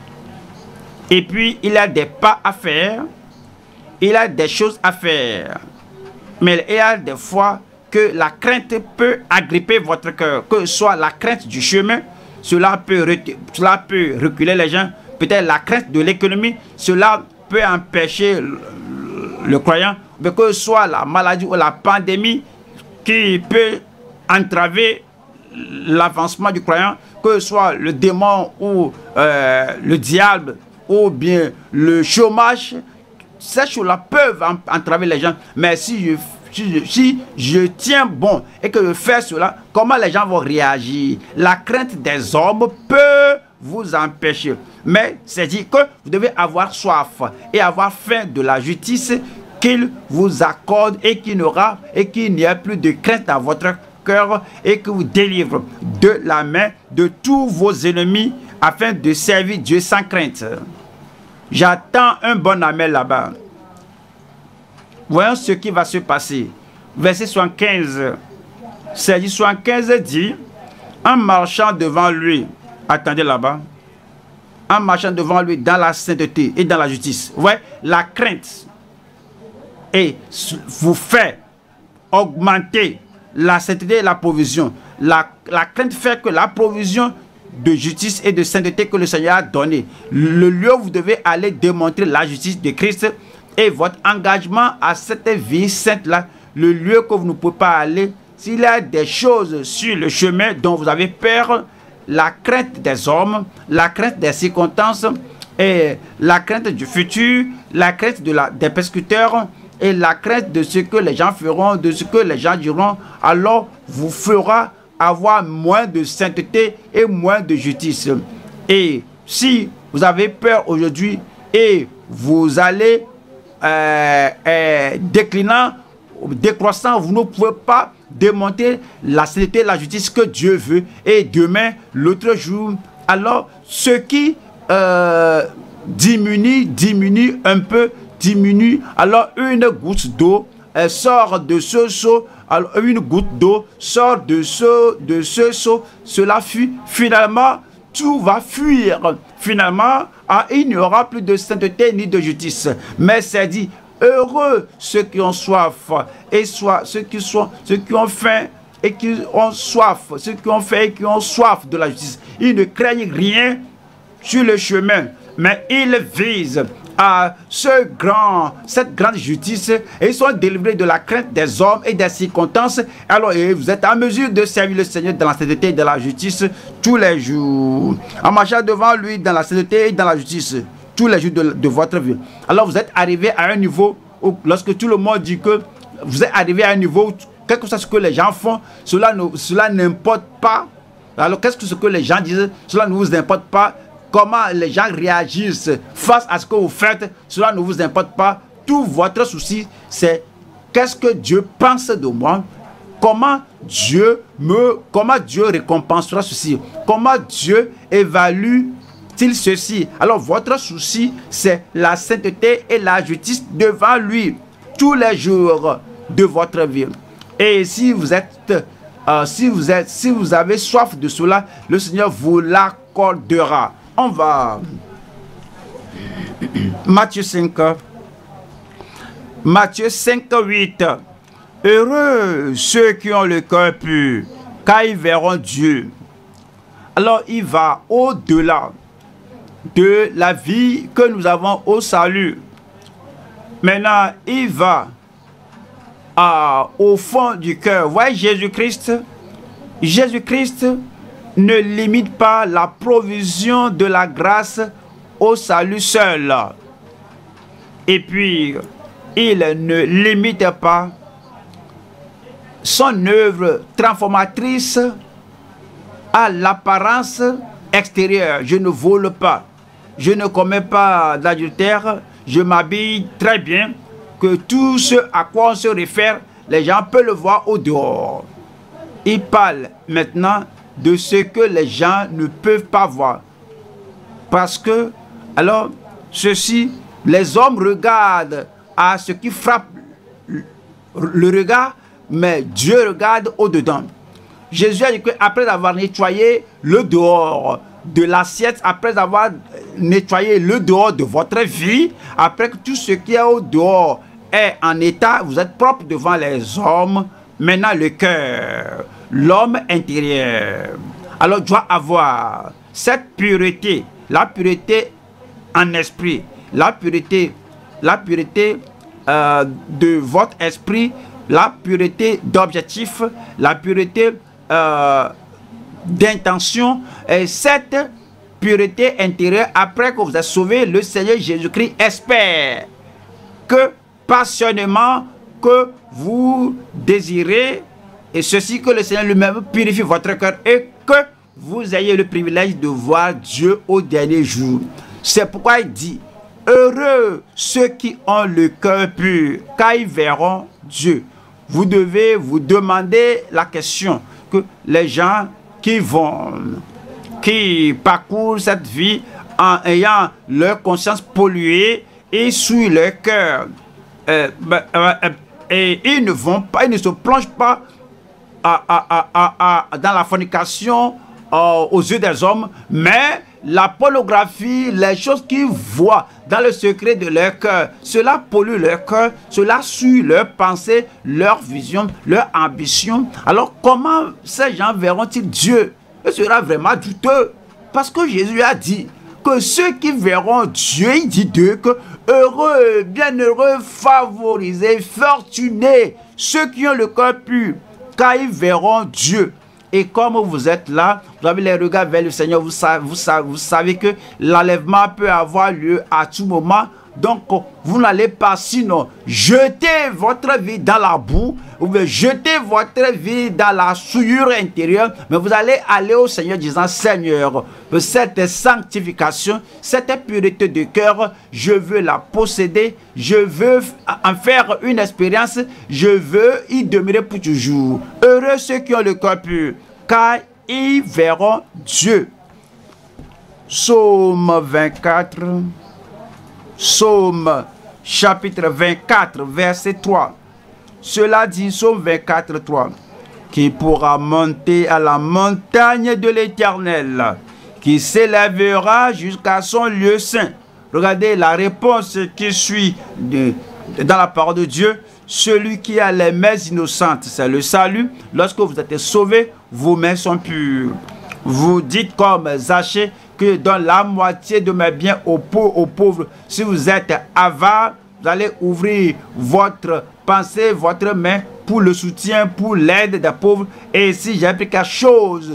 A: Et puis il a des pas à faire, il a des choses à faire. Mais il y a des fois que la crainte peut agripper votre cœur, que ce soit la crainte du chemin, cela peut, cela peut reculer les gens, peut-être la crainte de l'économie, cela peut empêcher le, le croyant, mais que ce soit la maladie ou la pandémie qui peut entraver l'avancement du croyant, que ce soit le démon ou euh, le diable ou bien le chômage, ces choses-là peuvent entraver les gens. Mais si je, si, je, si je tiens bon et que je fais cela, comment les gens vont réagir? La crainte des hommes peut vous empêcher. Mais c'est dit que vous devez avoir soif et avoir faim de la justice qu'il vous accorde et qu'il n'aura et qu'il n'y a plus de crainte dans votre cœur et que vous délivre de la main de tous vos ennemis afin de servir Dieu sans crainte. J'attends un bon amen là-bas. Voyons ce qui va se passer. verset soixante-quinze. C'est dit, soixante-quinze dit, en marchant devant lui, attendez là-bas, en marchant devant lui dans la sainteté et dans la justice. Vous voyez, la crainte et vous fait augmenter la sainteté et la provision. La, la crainte fait que la provision de justice et de sainteté que le Seigneur a donné, le lieu où vous devez aller démontrer la justice de Christ et votre engagement à cette vie sainte-là, le lieu que vous ne pouvez pas aller, s'il y a des choses sur le chemin dont vous avez peur, la crainte des hommes, la crainte des circonstances, et la crainte du futur, la crainte de la, des persécuteurs, et la crainte de ce que les gens feront, de ce que les gens diront, alors vous fera avoir moins de sainteté et moins de justice. Et si vous avez peur aujourd'hui et vous allez euh, euh, déclinant, décroissant, vous ne pouvez pas démonter la sainteté et la justice que Dieu veut. Et demain, l'autre jour, alors ce qui euh, diminue, diminue un peu, diminue, alors une goutte d'eau elle sort de ce seau, alors une goutte d'eau sort de ce, de ce seau, cela fuit, finalement tout va fuir, finalement ah, il n'y aura plus de sainteté ni de justice, mais c'est dit, heureux ceux qui ont soif, et soit ceux qui, sont, ceux qui ont faim et qui ont soif, ceux qui ont faim et qui ont soif de la justice, ils ne craignent rien sur le chemin, mais ils visent à ce grand, cette grande justice et ils sont délivrés de la crainte des hommes et des circonstances. Alors et vous êtes en mesure de servir le Seigneur dans la sainteté et dans la justice tous les jours, en marchant devant lui dans la sainteté et dans la justice tous les jours de, de votre vie. Alors vous êtes arrivé à un niveau où lorsque tout le monde dit que vous êtes arrivé à un niveau où quel que soit ce que les gens font, cela ne, cela n'importe pas. Alors qu'est-ce que ce que les gens disent, cela ne vous importe pas. Comment les gens réagissent face à ce que vous faites, cela ne vous importe pas. Tout votre souci, c'est qu'est-ce que Dieu pense de moi, comment Dieu me, comment Dieu récompensera ceci, comment Dieu évalue-t-il ceci. Alors votre souci, c'est la sainteté et la justice devant lui tous les jours de votre vie. Et si vous êtes, euh, si vous êtes, si vous avez soif de cela, le Seigneur vous l'accordera. On va Matthieu cinq, Matthieu cinq, huit. Heureux ceux qui ont le cœur pur, car ils verront Dieu. Alors il va au-delà de la vie que nous avons au salut. Maintenant, il va à, au fond du cœur. Voyez Jésus-Christ, Jésus-Christ ne limite pas la provision de la grâce au salut seul. Et puis, il ne limite pas son œuvre transformatrice à l'apparence extérieure. Je ne vole pas, je ne commets pas d'adultère, je m'habille très bien, que tout ce à quoi on se réfère, les gens peuvent le voir au dehors. Il parle maintenant de ce que les gens ne peuvent pas voir. Parce que, alors, ceci, les hommes regardent à ce qui frappe le regard, mais Dieu regarde au-dedans. Jésus a dit qu'après avoir nettoyé le dehors de l'assiette, après avoir nettoyé le dehors de votre vie, après que tout ce qui est au dehors est en état, vous êtes propre devant les hommes, maintenant le cœur, l'homme intérieur, alors doit avoir cette pureté, la pureté en esprit, la pureté, la pureté euh, de votre esprit, la pureté d'objectif, la pureté euh, d'intention, et cette pureté intérieure, après que vous êtes sauvé, le Seigneur Jésus-Christ espère que passionnément que vous désirez, et ceci que le Seigneur lui-même purifie votre cœur et que vous ayez le privilège de voir Dieu au dernier jour. C'est pourquoi il dit, heureux ceux qui ont le cœur pur, car ils verront Dieu. Vous devez vous demander la question que les gens qui vont, qui parcourent cette vie en ayant leur conscience polluée et sous leur cœur, euh, euh, euh, et ils ne vont pas, ils ne se plongent pas à, à, à, à, dans la fornication euh, aux yeux des hommes, mais la pornographie, les choses qu'ils voient dans le secret de leur cœur, cela pollue leur cœur, cela suit leurs pensées, leur vision, leur ambition. Alors comment ces gens verront-ils Dieu? Ce sera vraiment douteux, parce que Jésus a dit que ceux qui verront Dieu, il dit d'eux que heureux, bienheureux, favorisés, fortunés, ceux qui ont le cœur pur, car ils verront Dieu. Et comme vous êtes là, vous avez les regards vers le Seigneur, vous savez, vous savez, vous savez que l'enlèvement peut avoir lieu à tout moment. Donc, vous n'allez pas sinon jeter votre vie dans la boue ou bien jeter votre vie dans la souillure intérieure, mais vous allez aller au Seigneur disant, Seigneur, cette sanctification, cette pureté de cœur, je veux la posséder, je veux en faire une expérience, je veux y demeurer pour toujours. Heureux ceux qui ont le cœur pur, car ils verront Dieu. Psaume vingt-quatre. Psaume chapitre vingt-quatre, verset trois. Cela dit, Psaume vingt-quatre, trois. Qui pourra monter à la montagne de l'Éternel, qui s'élèvera jusqu'à son lieu saint. Regardez la réponse qui suit de, de, dans la parole de Dieu. Celui qui a les mains innocentes, c'est le salut. Lorsque vous êtes sauvés, vos mains sont pures. Vous dites comme Zachée, que je donne la moitié de mes biens aux pauvres, aux pauvres. Si vous êtes avare, vous allez ouvrir votre pensée, votre main pour le soutien, pour l'aide des pauvres. Et si j'ai pris quelque chose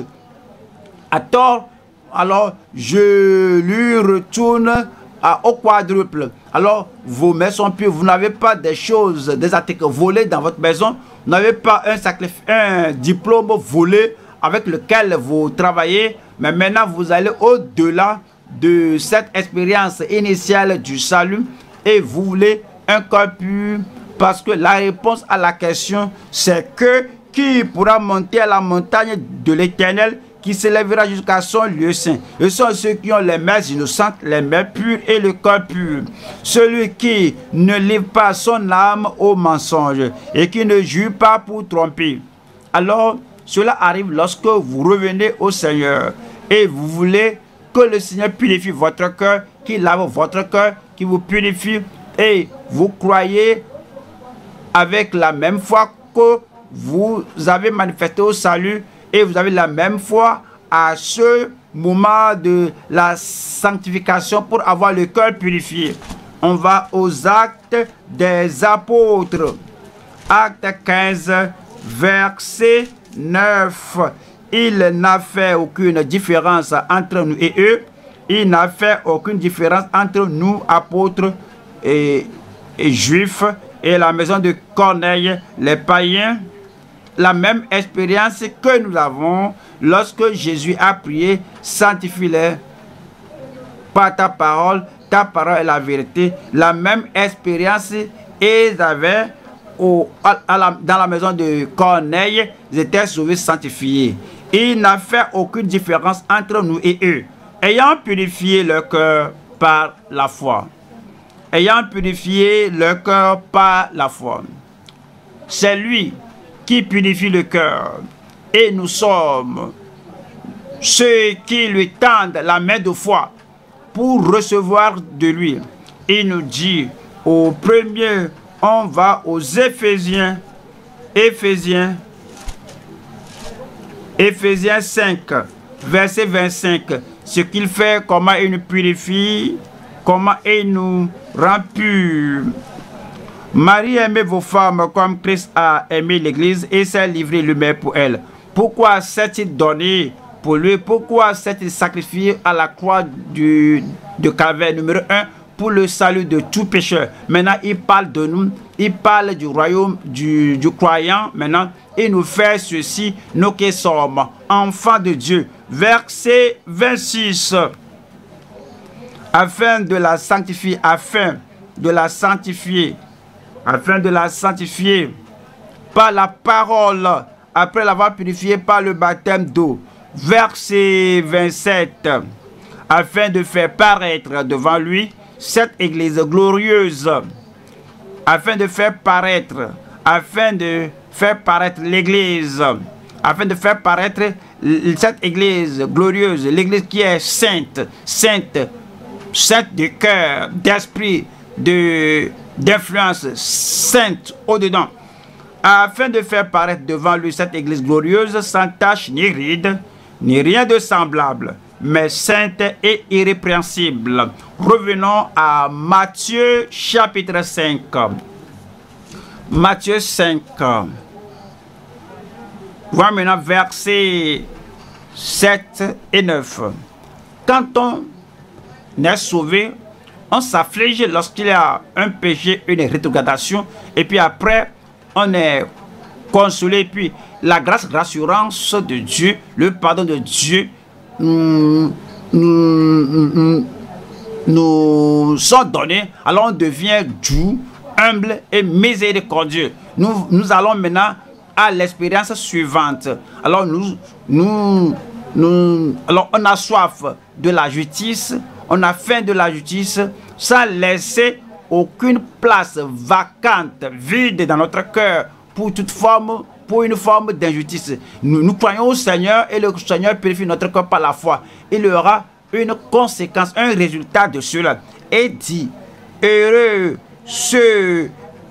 A: à tort, alors je lui retourne à, au quadruple. Alors vos mains sont pures. Vous n'avez pas des choses, des attaques volées dans votre maison. Vous n'avez pas un, un diplôme volé avec lequel vous travaillez. Mais maintenant, vous allez au-delà de cette expérience initiale du salut et vous voulez un cœur pur, parce que la réponse à la question, c'est que qui pourra monter à la montagne de l'Éternel, qui s'élèvera jusqu'à son lieu saint. Ce sont ceux qui ont les mains innocentes, les mains pures et le cœur pur. Celui qui ne livre pas son âme au mensonge et qui ne jure pas pour tromper. Alors, cela arrive lorsque vous revenez au Seigneur et vous voulez que le Seigneur purifie votre cœur, qu'il lave votre cœur, qu'il vous purifie, et vous croyez avec la même foi que vous avez manifesté au salut, et vous avez la même foi à ce moment de la sanctification pour avoir le cœur purifié. On va aux actes des apôtres. Acte quinze, verset neuf. Il n'a fait aucune différence entre nous et eux. Il n'a fait aucune différence entre nous, apôtres et, et juifs, et la maison de Corneille, les païens. La même expérience que nous avons lorsque Jésus a prié, sanctifie-les par ta parole, ta parole est la vérité. La même expérience ils avaient au, à, à la, dans la maison de Corneille, ils étaient sauvés, sanctifiés. Il n'a fait aucune différence entre nous et eux, ayant purifié leur cœur par la foi. Ayant purifié leur cœur par la foi. C'est lui qui purifie le cœur. Et nous sommes ceux qui lui tendent la main de foi pour recevoir de lui. Il nous dit au premier, on va aux Éphésiens, Éphésiens, Éphésiens cinq, verset vingt-cinq. Ce qu'il fait, comment il nous purifie, comment il nous rend purs. Marie, aimez vos femmes comme Christ a aimé l'Église et s'est livré lui-même pour elle. Pourquoi s'est-il donné pour lui? Pourquoi s'est-il sacrifié à la croix du, de Calvaire numéro un pour le salut de tout pécheur? Maintenant, il parle de nous, il parle du royaume du, du croyant. Maintenant, il nous fait ceci, nous qui sommes enfants de Dieu. Verset vingt-six. Afin de la sanctifier, afin de la sanctifier, afin de la sanctifier par la parole, après l'avoir purifiée par le baptême d'eau. Verset vingt-sept. Afin de faire paraître devant lui cette église glorieuse, afin de faire paraître afin de faire paraître l'Église, afin de faire paraître cette Église glorieuse, l'Église qui est sainte, sainte, sainte de cœur, d'esprit, de d'influence, sainte au-dedans, afin de faire paraître devant lui cette Église glorieuse, sans tache ni ride, ni rien de semblable, mais sainte et irrépréhensible. Revenons à Matthieu chapitre cinq. Matthieu cinq. Voilà maintenant versets sept et neuf. Quand on est sauvé, on s'afflige lorsqu'il y a un péché, une rétrogradation, et puis après, on est consolé, puis la grâce, l'assurance de Dieu, le pardon de Dieu nous, nous, nous sont donnés. Alors on devient doux, humble et miséricordieux. Nous, nous allons maintenant à l'expérience suivante. Alors nous, nous, nous, alors on a soif de la justice, on a faim de la justice, sans laisser aucune place vacante, vide dans notre cœur pour toute forme, pour une forme d'injustice. Nous, nous croyons au Seigneur et le Seigneur purifie notre cœur par la foi. Il y aura une conséquence, un résultat de cela. Et dit, heureux ceux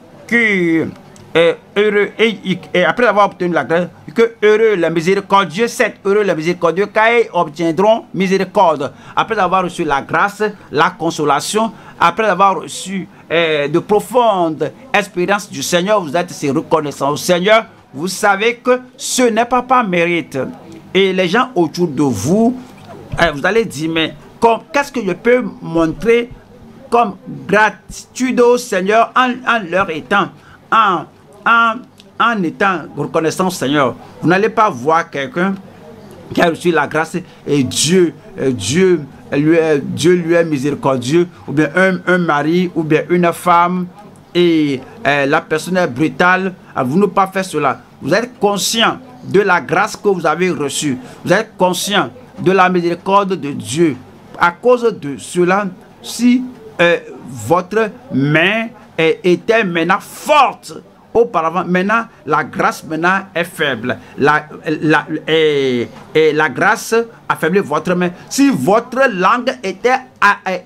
A: qui est heureux, et, et après avoir obtenu la grâce, que heureux les miséricordieux, c'est heureux les miséricordieux, car ils obtiendront miséricorde. Après avoir reçu la grâce, la consolation, après avoir reçu eh, de profondes expériences du Seigneur, vous êtes si reconnaissants au Seigneur, vous savez que ce n'est pas par mérite. Et les gens autour de vous, eh, vous allez dire, mais qu'est-ce que je peux montrer comme gratitude au Seigneur en, en leur étant, en, en, en étant reconnaissant au Seigneur. Vous n'allez pas voir quelqu'un qui a reçu la grâce et Dieu, euh, Dieu, lui est, Dieu lui est miséricordieux, ou bien un, un mari, ou bien une femme, et euh, la personne est brutale. Vous ne pas faire cela. Vous êtes conscient de la grâce que vous avez reçue. Vous êtes conscient de la miséricorde de Dieu. À cause de cela, si euh, votre main euh, était maintenant forte auparavant, maintenant la grâce maintenant est faible. La, la, et, et la grâce affaiblit votre main. Si votre langue était a, a,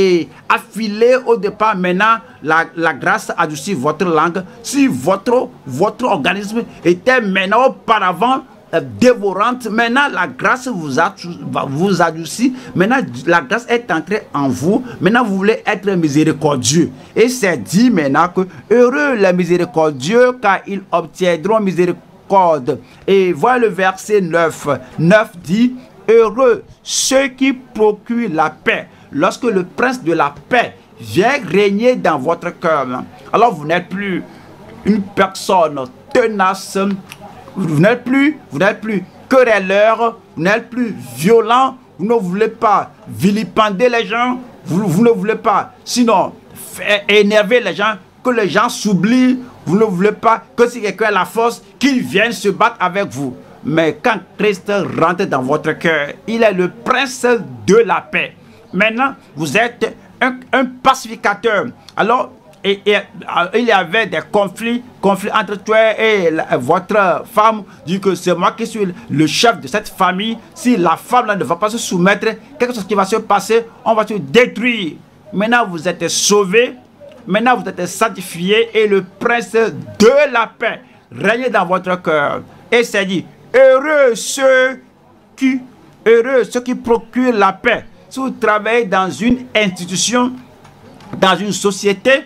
A: a, affilée au départ, maintenant la, la grâce adoucit votre langue. Si votre, votre organisme était maintenant auparavant dévorante, maintenant la grâce vous, a, vous adoucit. Maintenant la grâce est entrée en vous. Maintenant vous voulez être miséricordieux. Et c'est dit maintenant que heureux les miséricordieux, car ils obtiendront miséricorde. Et voilà le verset neuf. neuf dit, heureux ceux qui procurent la paix, lorsque le prince de la paix vient régner dans votre cœur. Alors vous n'êtes plus une personne tenace. Vous n'êtes plus, vous n'êtes plus querelleur, vous n'êtes plus violent, vous ne voulez pas vilipender les gens, vous, vous ne voulez pas, sinon, faire énerver les gens, que les gens s'oublient, vous ne voulez pas que si quelqu'un a la force, qu'il vienne se battre avec vous. Mais quand Christ rentre dans votre cœur, il est le prince de la paix. Maintenant, vous êtes un, un pacificateur. Alors, Et, et, et il y avait des conflits, conflits entre toi et la, votre femme. Dit que c'est moi qui suis le chef de cette famille. Si la femme là ne va pas se soumettre, quelque chose qui va se passer, on va se détruire. Maintenant vous êtes sauvés, maintenant vous êtes sanctifiés et le prince de la paix règne dans votre cœur. Et c'est dit, heureux ceux qui, heureux ceux qui procurent la paix. Si vous travaillez dans une institution, dans une société,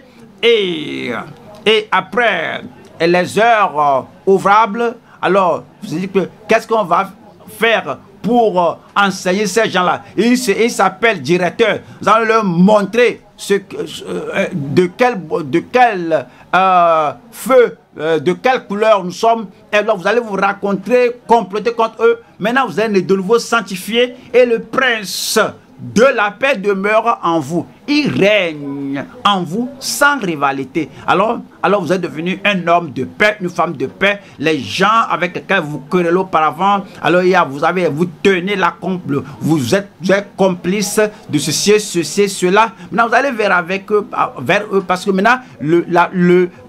A: Et, et après les heures euh, ouvrables, alors vous dites que qu'est-ce qu'on va faire pour euh, enseigner ces gens-là? Il, il s'appelle directeur. Vous allez leur montrer ce, euh, de quel, de quel euh, feu, euh, de quelle couleur nous sommes. Et alors vous allez vous raconter, comploter contre eux. Maintenant vous allez de nouveau sanctifier et le prince de la paix demeure en vous. Il règne en vous sans rivalité. Alors, alors vous êtes devenu un homme de paix, une femme de paix. Les gens avec lesquels vous querellez auparavant, alors il y a, vous avez, vous tenez la comble, vous êtes, vous êtes complice de ceci, ceci, cela. Maintenant vous allez vers avec eux, vers eux parce que maintenant le, la, le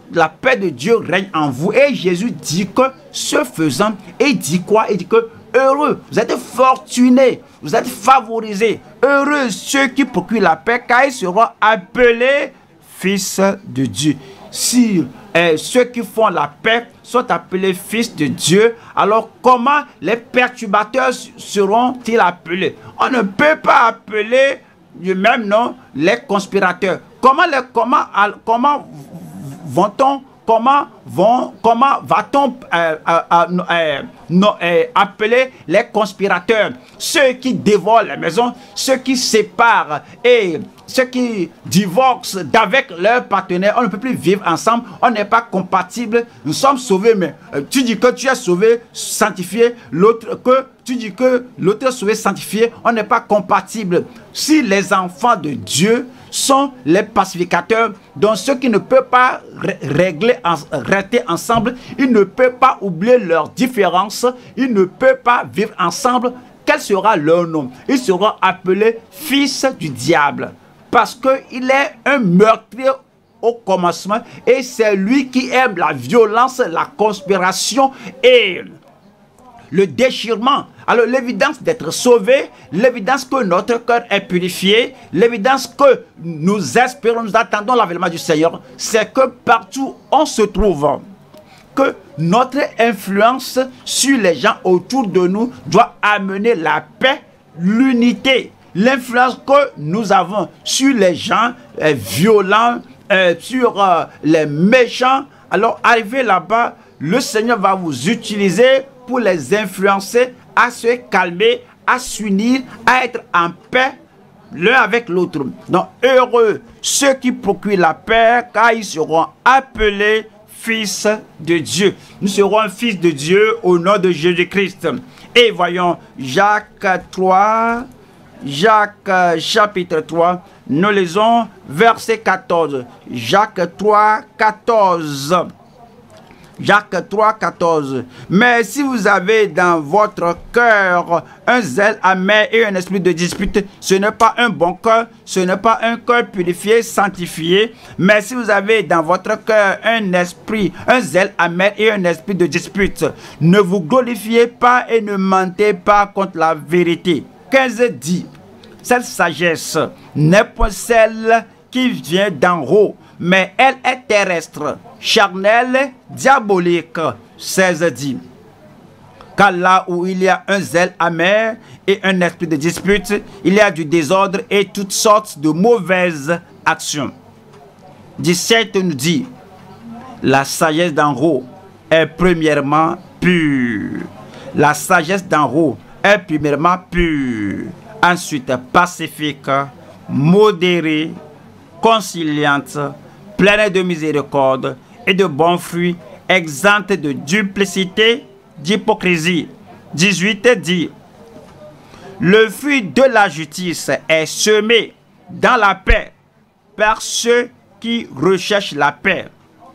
A: la paix de Dieu règne en vous. Et Jésus dit que, ce faisant, il dit quoi? Il dit que, heureux, vous êtes fortunés, vous êtes favorisés. Heureux ceux qui procurent la paix, car ils seront appelés fils de Dieu. Si euh, ceux qui font la paix sont appelés fils de Dieu, alors comment les perturbateurs seront-ils appelés? On ne peut pas appeler du même nom les conspirateurs. Comment les comment comment vont-on comment vont comment va-t-on euh, euh, euh, euh, euh, appeler les conspirateurs? Ceux qui dévorent les maisons, ceux qui séparent et ceux qui divorcent d'avec leurs partenaires. On ne peut plus vivre ensemble, on n'est pas compatible. Nous sommes sauvés, mais euh, tu dis que tu es sauvé, sanctifié, l'autre que tu dis que l'autre est sauvé, sanctifié, on n'est pas compatible. Si les enfants de Dieu sont les pacificateurs, donc ceux qui ne peuvent pas régler, en, rester ensemble, ils ne peuvent pas oublier leurs différences, ils ne peuvent pas vivre ensemble. Quel sera leur nom? Ils seront appelés fils du diable, parce qu'il est un meurtrier au commencement, et c'est lui qui aime la violence, la conspiration et le déchirement. Alors l'évidence d'être sauvé, l'évidence que notre cœur est purifié, l'évidence que nous espérons, nous attendons l'avènement du Seigneur, c'est que partout on se trouve, que notre influence sur les gens autour de nous doit amener la paix, l'unité. L'influence que nous avons sur les gens euh, violents, euh, sur euh, les méchants, alors arrivé là-bas, le Seigneur va vous utiliser pour les influencer à se calmer, à s'unir, à être en paix l'un avec l'autre. Donc heureux ceux qui procurent la paix, car ils seront appelés fils de Dieu. Nous serons fils de Dieu au nom de Jésus-Christ. Et voyons Jacques trois, Jacques chapitre trois, nous lisons verset quatorze. Jacques trois, quatorze. Jacques trois, quatorze. Mais si vous avez dans votre cœur un zèle amer et un esprit de dispute, ce n'est pas un bon cœur, ce n'est pas un cœur purifié, sanctifié. Mais si vous avez dans votre cœur un esprit, un zèle amer et un esprit de dispute, ne vous glorifiez pas et ne mentez pas contre la vérité. quinze dit, cette sagesse n'est pas celle qui vient d'en haut, mais elle est terrestre, charnelle, diabolique. seize dit, car là où il y a un zèle amer et un esprit de dispute, il y a du désordre et toutes sortes de mauvaises actions. dix-sept nous dit, la sagesse d'en haut est premièrement pure. La sagesse d'en haut est premièrement pure. Ensuite, pacifique, modérée, conciliante, pleine de miséricorde et de bons fruits, exempte de duplicité, d'hypocrisie. dix-huit dit, le fruit de la justice est semé dans la paix par ceux qui recherchent la paix.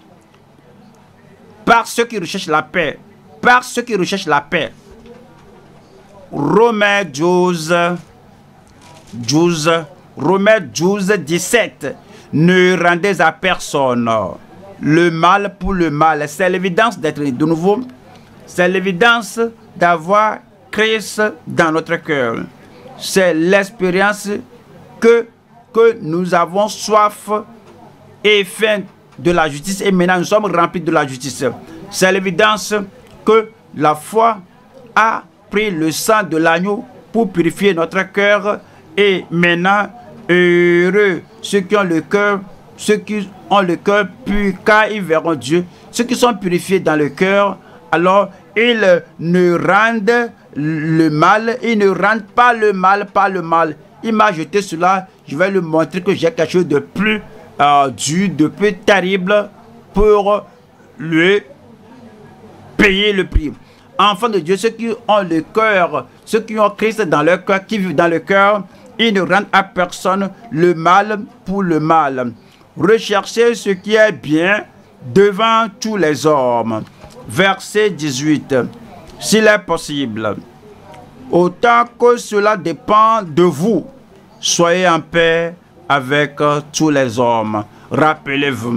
A: Par ceux qui recherchent la paix. Par ceux qui recherchent la paix. Romains douze, douze, Romains douze, dix-sept. Ne rendez à personne le mal pour le mal. C'est l'évidence d'être de nouveau. C'est l'évidence d'avoir Christ dans notre cœur. C'est l'expérience que, que nous avons soif et faim de la justice. Et maintenant nous sommes remplis de la justice. C'est l'évidence que la foi a pris le sang de l'agneau pour purifier notre cœur. Et maintenant, heureux ceux qui ont le cœur, ceux qui ont le cœur pur, car ils verront Dieu. Ceux qui sont purifiés dans le cœur, alors ils ne rendent le mal, ils ne rendent pas le mal par le mal. Il m'a jeté cela, je vais lui montrer que j'ai quelque chose de plus euh, dur, de plus terrible pour lui payer le prix. Enfants de Dieu, ceux qui ont le cœur, ceux qui ont Christ dans leur cœur, qui vivent dans le cœur, ils ne rendent à personne le mal pour le mal. Recherchez ce qui est bien devant tous les hommes. Verset dix-huit. S'il est possible, autant que cela dépend de vous, soyez en paix avec tous les hommes. Rappelez-vous,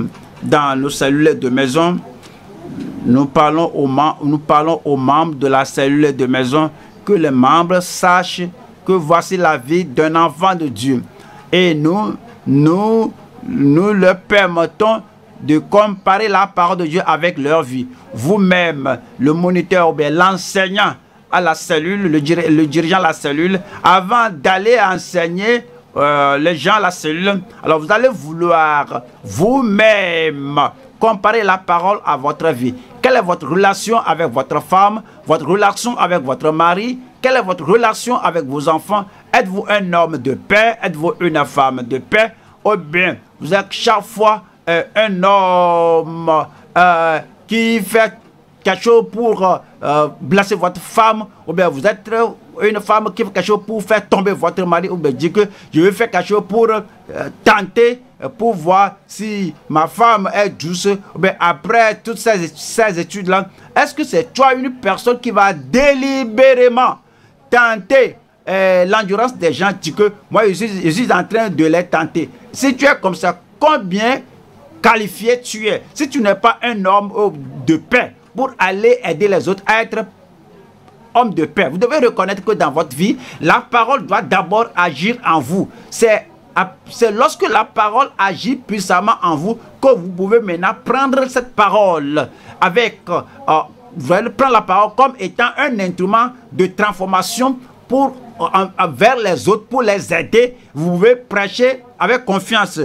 A: dans nos cellules de maison, nous parlons aux, nous parlons aux membres de la cellule de maison que les membres sachent que voici la vie d'un enfant de Dieu. Et nous, nous, nous leur permettons de comparer la parole de Dieu avec leur vie. Vous-même, le moniteur ou bien l'enseignant à la cellule, le, dir le dirigeant à la cellule, avant d'aller enseigner euh, les gens à la cellule, alors vous allez vouloir vous-même comparer la parole à votre vie. Quelle est votre relation avec votre femme, votre relation avec votre mari? Quelle est votre relation avec vos enfants? Êtes-vous un homme de paix? Êtes-vous une femme de paix? Ou bien, vous êtes chaque fois euh, un homme euh, qui fait quelque chose pour euh, blesser votre femme? Ou bien vous êtes une femme qui fait quelque chose pour faire tomber votre mari? Ou bien dit que je vais faire quelque chose pour euh, tenter, euh, pour voir si ma femme est douce? Ou bien après toutes ces, ces études-là, est-ce que c'est toi une personne qui va délibérément tenter euh, l'endurance des gens? Dit que moi je suis, je suis en train de les tenter. Si tu es comme ça, combien qualifié tu es? Si tu n'es pas un homme de paix pour aller aider les autres à être homme de paix, vous devez reconnaître que dans votre vie, la parole doit d'abord agir en vous. C'est lorsque la parole agit puissamment en vous que vous pouvez maintenant prendre cette parole avec, euh, vous allez prendre la parole comme étant un instrument de transformation pour euh, vers les autres, pour les aider. Vous pouvez prêcher avec confiance.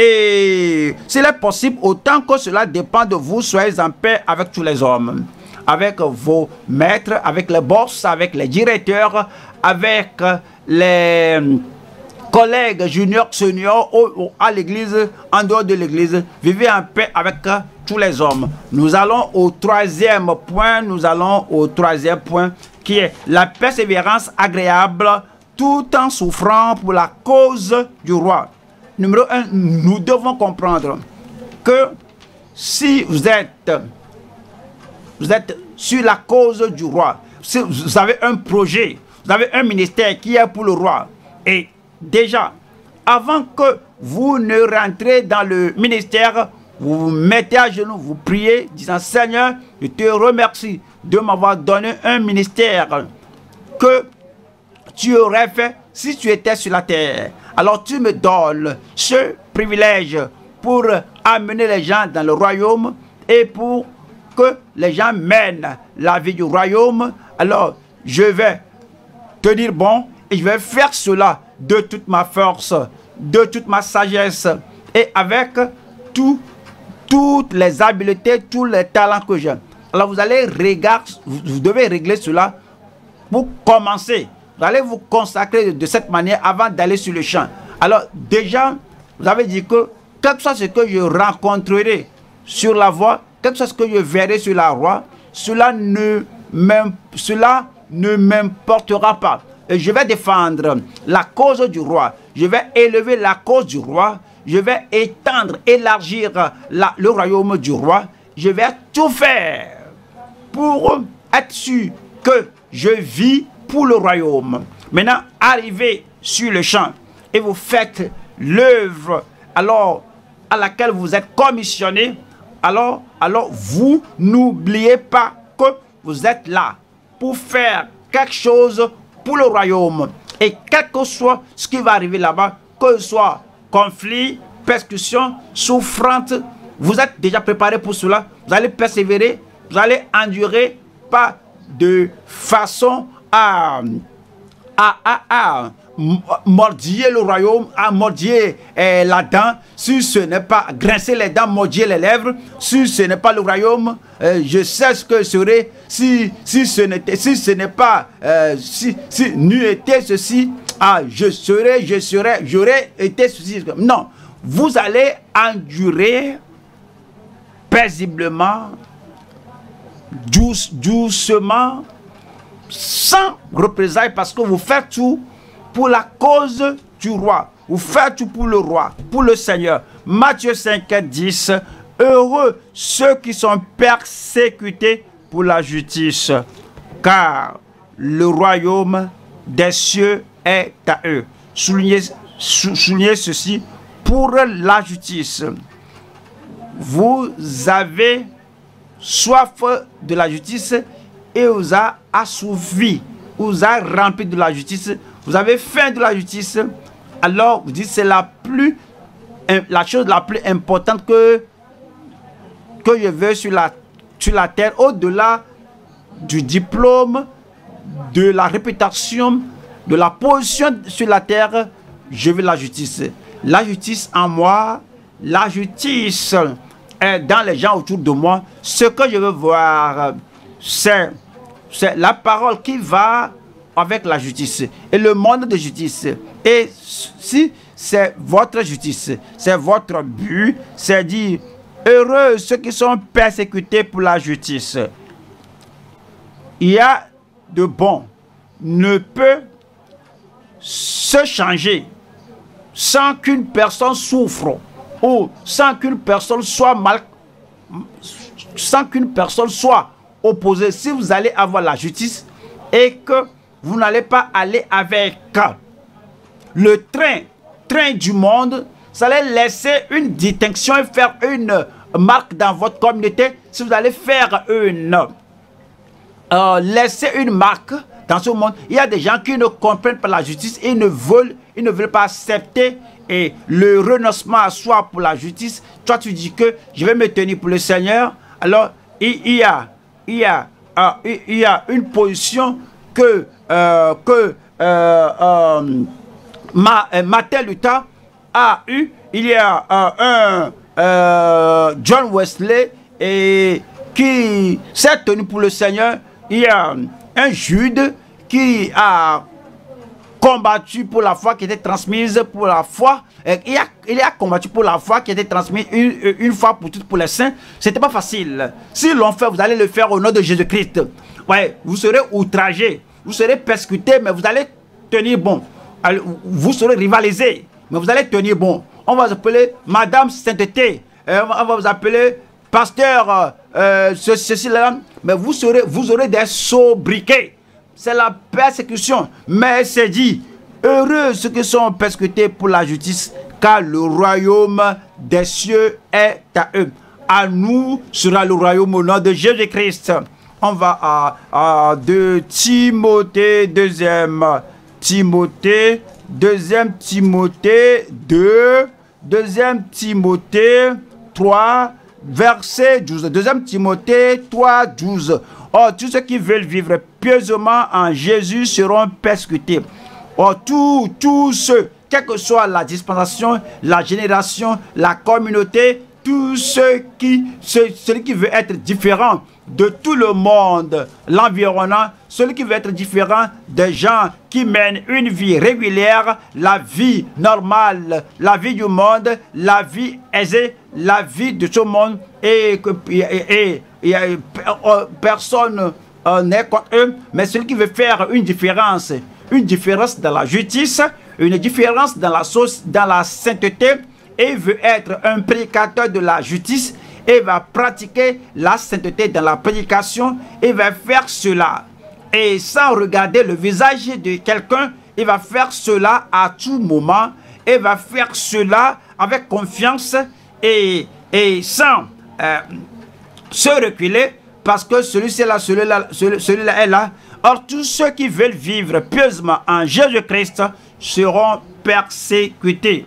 A: Et s'il est possible, autant que cela dépend de vous, soyez en paix avec tous les hommes, avec vos maîtres, avec les boss, avec les directeurs, avec les collègues juniors, seniors à l'église, en dehors de l'église. Vivez en paix avec tous les hommes. Nous allons au troisième point, nous allons au troisième point qui est la persévérance agréable tout en souffrant pour la cause du roi. Numéro un, nous devons comprendre que si vous êtes, vous êtes sur la cause du roi, si vous avez un projet, vous avez un ministère qui est pour le roi, et déjà, avant que vous ne rentrez dans le ministère, vous vous mettez à genoux, vous priez, disant: Seigneur, je te remercie de m'avoir donné un ministère que tu aurais fait si tu étais sur la terre. Alors tu me donnes ce privilège pour amener les gens dans le royaume et pour que les gens mènent la vie du royaume. Alors je vais tenir bon et je vais faire cela de toute ma force, de toute ma sagesse et avec tout, toutes les habiletés, tous les talents que j'ai. Alors vous allez regarder, vous devez régler cela pour commencer. Vous allez vous consacrer de cette manière avant d'aller sur le champ. Alors déjà, vous avez dit que quel que soit ce que je rencontrerai sur la voie, quel que soit ce que je verrai sur la voie, cela ne m'importera pas. Et je vais défendre la cause du roi. Je vais élever la cause du roi. Je vais étendre, élargir la, le royaume du roi. Je vais tout faire pour être sûr que je vis pour le royaume. Maintenant, arrivez sur le champ et vous faites l'œuvre alors à laquelle vous êtes commissionné. Alors, alors vous n'oubliez pas que vous êtes là pour faire quelque chose pour le royaume. Et quel que soit ce qui va arriver là-bas, que ce soit conflit, persécution, souffrance, vous êtes déjà préparé pour cela. Vous allez persévérer, vous allez endurer, pas de façon à, à, à, à mordiller le royaume, à mordiller eh, la dent. Si ce n'est pas grincer les dents, mordiller les lèvres, si ce n'est pas le royaume, eh, je sais ce que serait si, si ce n'était, si ce n'est pas, euh, si, si n'eût été ceci, ah, je serais, je serais, j'aurais été ceci. Non, vous allez endurer paisiblement, douce, doucement, sans représailles, parce que vous faites tout pour la cause du roi. Vous faites tout pour le roi, pour le Seigneur. Matthieu cinq, dix. Heureux ceux qui sont persécutés pour la justice, car le royaume des cieux est à eux. Soulignez, soulignez ceci, pour la justice. vous avez soif de la justice et vous a assouvi, vous a rempli de la justice, vous avez faim de la justice, alors vous dites c'est la plus la chose la plus importante que que je veux sur la sur la terre, au-delà du diplôme, de la réputation, de la position sur la terre. Je veux la justice. La justice en moi, la justice est dans les gens autour de moi. Ce que je veux voir, c'est la parole qui va avec la justice et le monde de justice. Et si c'est votre justice, c'est votre but, c'est dire heureux ceux qui sont persécutés pour la justice. Il y a de bon ne peut se changer sans qu'une personne souffre ou sans qu'une personne soit mal, sans qu'une personne soit opposée. Si vous allez avoir la justice et que vous n'allez pas aller avec le train, train du monde, ça allait laisser une distinction et faire une marque dans votre communauté. Si vous allez faire une euh, laisser une marque dans ce monde, il y a des gens qui ne comprennent pas la justice et ne veulent, ils ne veulent pas accepter et le renoncement à soi pour la justice. Toi tu dis que je vais me tenir pour le Seigneur. Alors il, il y a il y a euh, il y a une position que euh, que euh, euh, Ma, euh, Martin Luther a eu. Il y a euh, un euh, John Wesley et qui s'est tenu pour le Seigneur. Il y a un Jude qui a combattu pour la foi qui était transmise pour la foi. Et il, a, il a combattu pour la foi qui était transmise une, une fois pour toutes pour les saints. C'était pas facile. Si l'on fait, vous allez le faire au nom de Jésus-Christ. Ouais, vous serez outragé, vous serez persécuté, mais vous allez tenir bon. Vous serez rivalisé, mais vous allez tenir bon. On va vous appeler Madame Sainteté, euh, on va vous appeler Pasteur euh, ceci là, mais vous serez, vous aurez des sobriquets. C'est la persécution, mais c'est dit heureux ceux qui sont persécutés pour la justice, car le royaume des cieux est à eux. À nous sera le royaume au nom de Jésus-Christ. On va à, à de Timothée, deuxième Timothée, deuxième Timothée deux, deuxième Timothée trois, verset douze. deuxième Timothée trois, douze. Or, tous ceux qui veulent vivre pieusement en Jésus seront persécutés. Or, tous, tous ceux, quelle que soit la dispensation, la génération, la communauté, tous ceux qui, ceux, celui qui veut être différent de tout le monde, l'environnement, celui qui veut être différent des gens qui mènent une vie régulière, la vie normale, la vie du monde, la vie aisée, la vie de ce monde, et que et, et, et, personne euh, n'est contre eux, mais celui qui veut faire une différence, une différence dans la justice, une différence dans la, dans la sainteté, et veut être un prédicateur de la justice, et va pratiquer la sainteté dans la prédication, et va faire cela. Et sans regarder le visage de quelqu'un, il va faire cela à tout moment, et va faire cela avec confiance et, et sans euh, se reculer, parce que celui-ci là, celui-là, celui-là est là. Or, tous ceux qui veulent vivre pieusement en Jésus-Christ seront persécutés.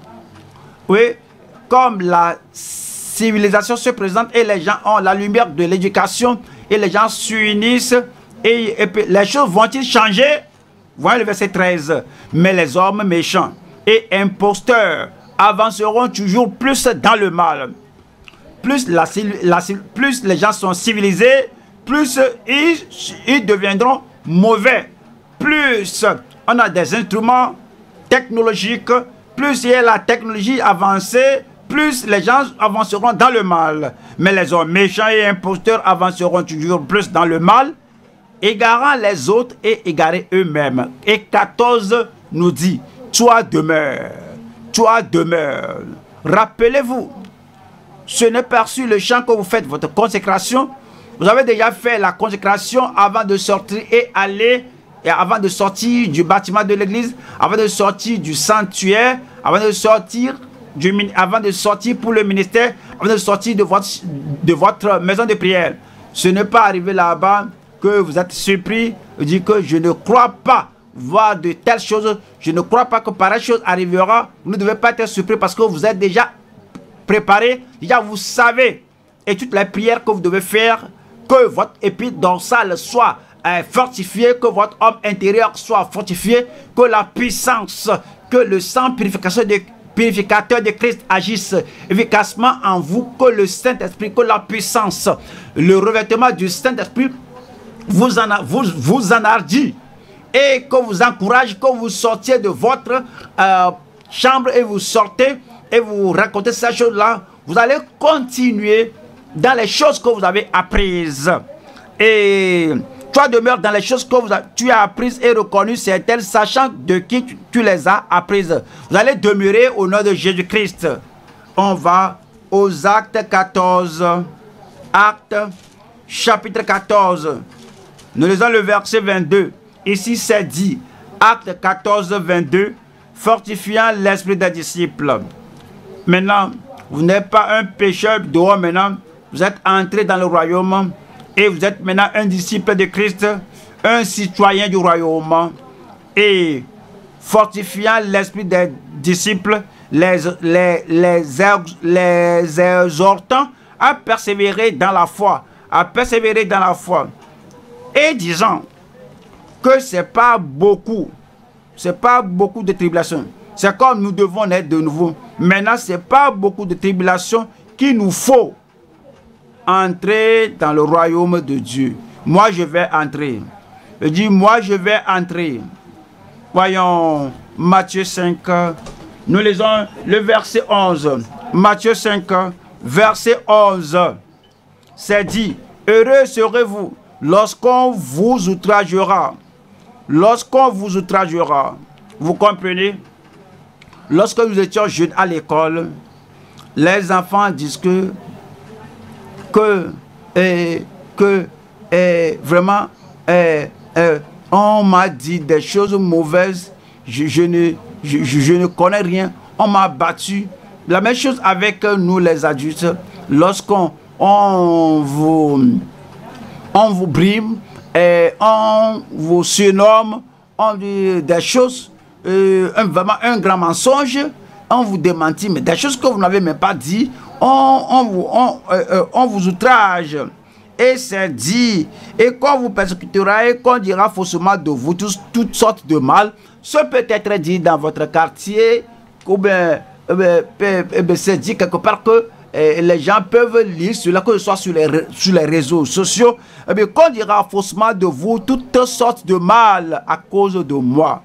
A: Oui, comme la civilisation se présente et les gens ont la lumière de l'éducation et les gens s'unissent et, et puis les choses vont-ils changer? Voyez le verset treize. Mais les hommes méchants et imposteurs avanceront toujours plus dans le mal. Plus, la, la, plus les gens sont civilisés, plus ils, ils deviendront mauvais. Plus on a des instruments technologiques, plus il y a la technologie avancée, plus les gens avanceront dans le mal. Mais les hommes méchants et imposteurs avanceront toujours plus dans le mal, égarant les autres et égarés eux-mêmes. Et quatorze nous dit, toi demeure, toi demeure. Rappelez-vous, ce n'est pas sur le champ que vous faites votre consécration. Vous avez déjà fait la consécration avant de sortir et aller, et avant de sortir du bâtiment de l'église, avant de sortir du sanctuaire, avant de sortir du, avant de sortir pour le ministère, avant de sortir de votre, de votre maison de prière. Ce n'est pas arrivé là-bas que vous êtes surpris, vous dites que je ne crois pas voir de telles choses, je ne crois pas que pareille chose arrivera. Vous ne devez pas être surpris parce que vous êtes déjà préparé, déjà vous savez, et toutes les prières que vous devez faire, que votre épine dorsale soit euh, fortifiée, que votre homme intérieur soit fortifié, que la puissance, que le sang purification de, purificateur de Christ agisse efficacement en vous, que le Saint-Esprit, que la puissance, le revêtement du Saint-Esprit vous, en, vous, vous enhardit et que vous encourage, que vous sortiez de votre euh, chambre et vous sortez et vous racontez ces choses-là. Vous allez continuer dans les choses que vous avez apprises. Et toi demeures dans les choses que vous a, tu as apprises et reconnues certaines, sachant de qui tu, tu les as apprises. Vous allez demeurer au nom de Jésus-Christ. On va aux actes quatorze. Actes chapitre quatorze. Nous lisons le verset vingt-deux. Ici c'est dit, acte quatorze, vingt-deux, fortifiant l'esprit des disciples. Maintenant, vous n'êtes pas un pécheur dehors maintenant, vous êtes entré dans le royaume et vous êtes maintenant un disciple de Christ, un citoyen du royaume et fortifiant l'esprit des disciples, les, les, les, les exhortant à persévérer dans la foi, à persévérer dans la foi et disant que c'est pas beaucoup, c'est pas beaucoup de tribulations. C'est comme nous devons naître de nouveau. Maintenant, c'est pas beaucoup de tribulations qu'il nous faut entrer dans le royaume de Dieu. Moi, je vais entrer. Je dis, moi, je vais entrer. Voyons, Matthieu cinq. Nous lisons le verset onze. Matthieu cinq, verset onze. C'est dit, heureux serez-vous lorsqu'on vous outragera. Lorsqu'on vous outragera. Vous comprenez? Lorsque nous étions jeunes à l'école, les enfants disent que, que, et, que et vraiment, et, et, on m'a dit des choses mauvaises, je, je, ne, je, je ne connais rien, on m'a battu. La même chose avec nous les adultes, lorsqu'on on vous, on vous brime, et on vous surnomme, on dit des choses, Euh, un, vraiment un grand mensonge, on vous démentit, mais des choses que vous n'avez même pas dit, on, on, vous, on, euh, euh, on vous outrage. Et c'est dit, et qu'on vous persécutera et qu'on dira faussement de vous tous, toutes sortes de mal, ce peut être dit dans votre quartier, ou bien, euh, euh, c'est dit quelque part que euh, les gens peuvent lire cela, que ce soit sur les, sur les réseaux sociaux, eh bien, qu'on dira faussement de vous toutes sortes de mal à cause de moi.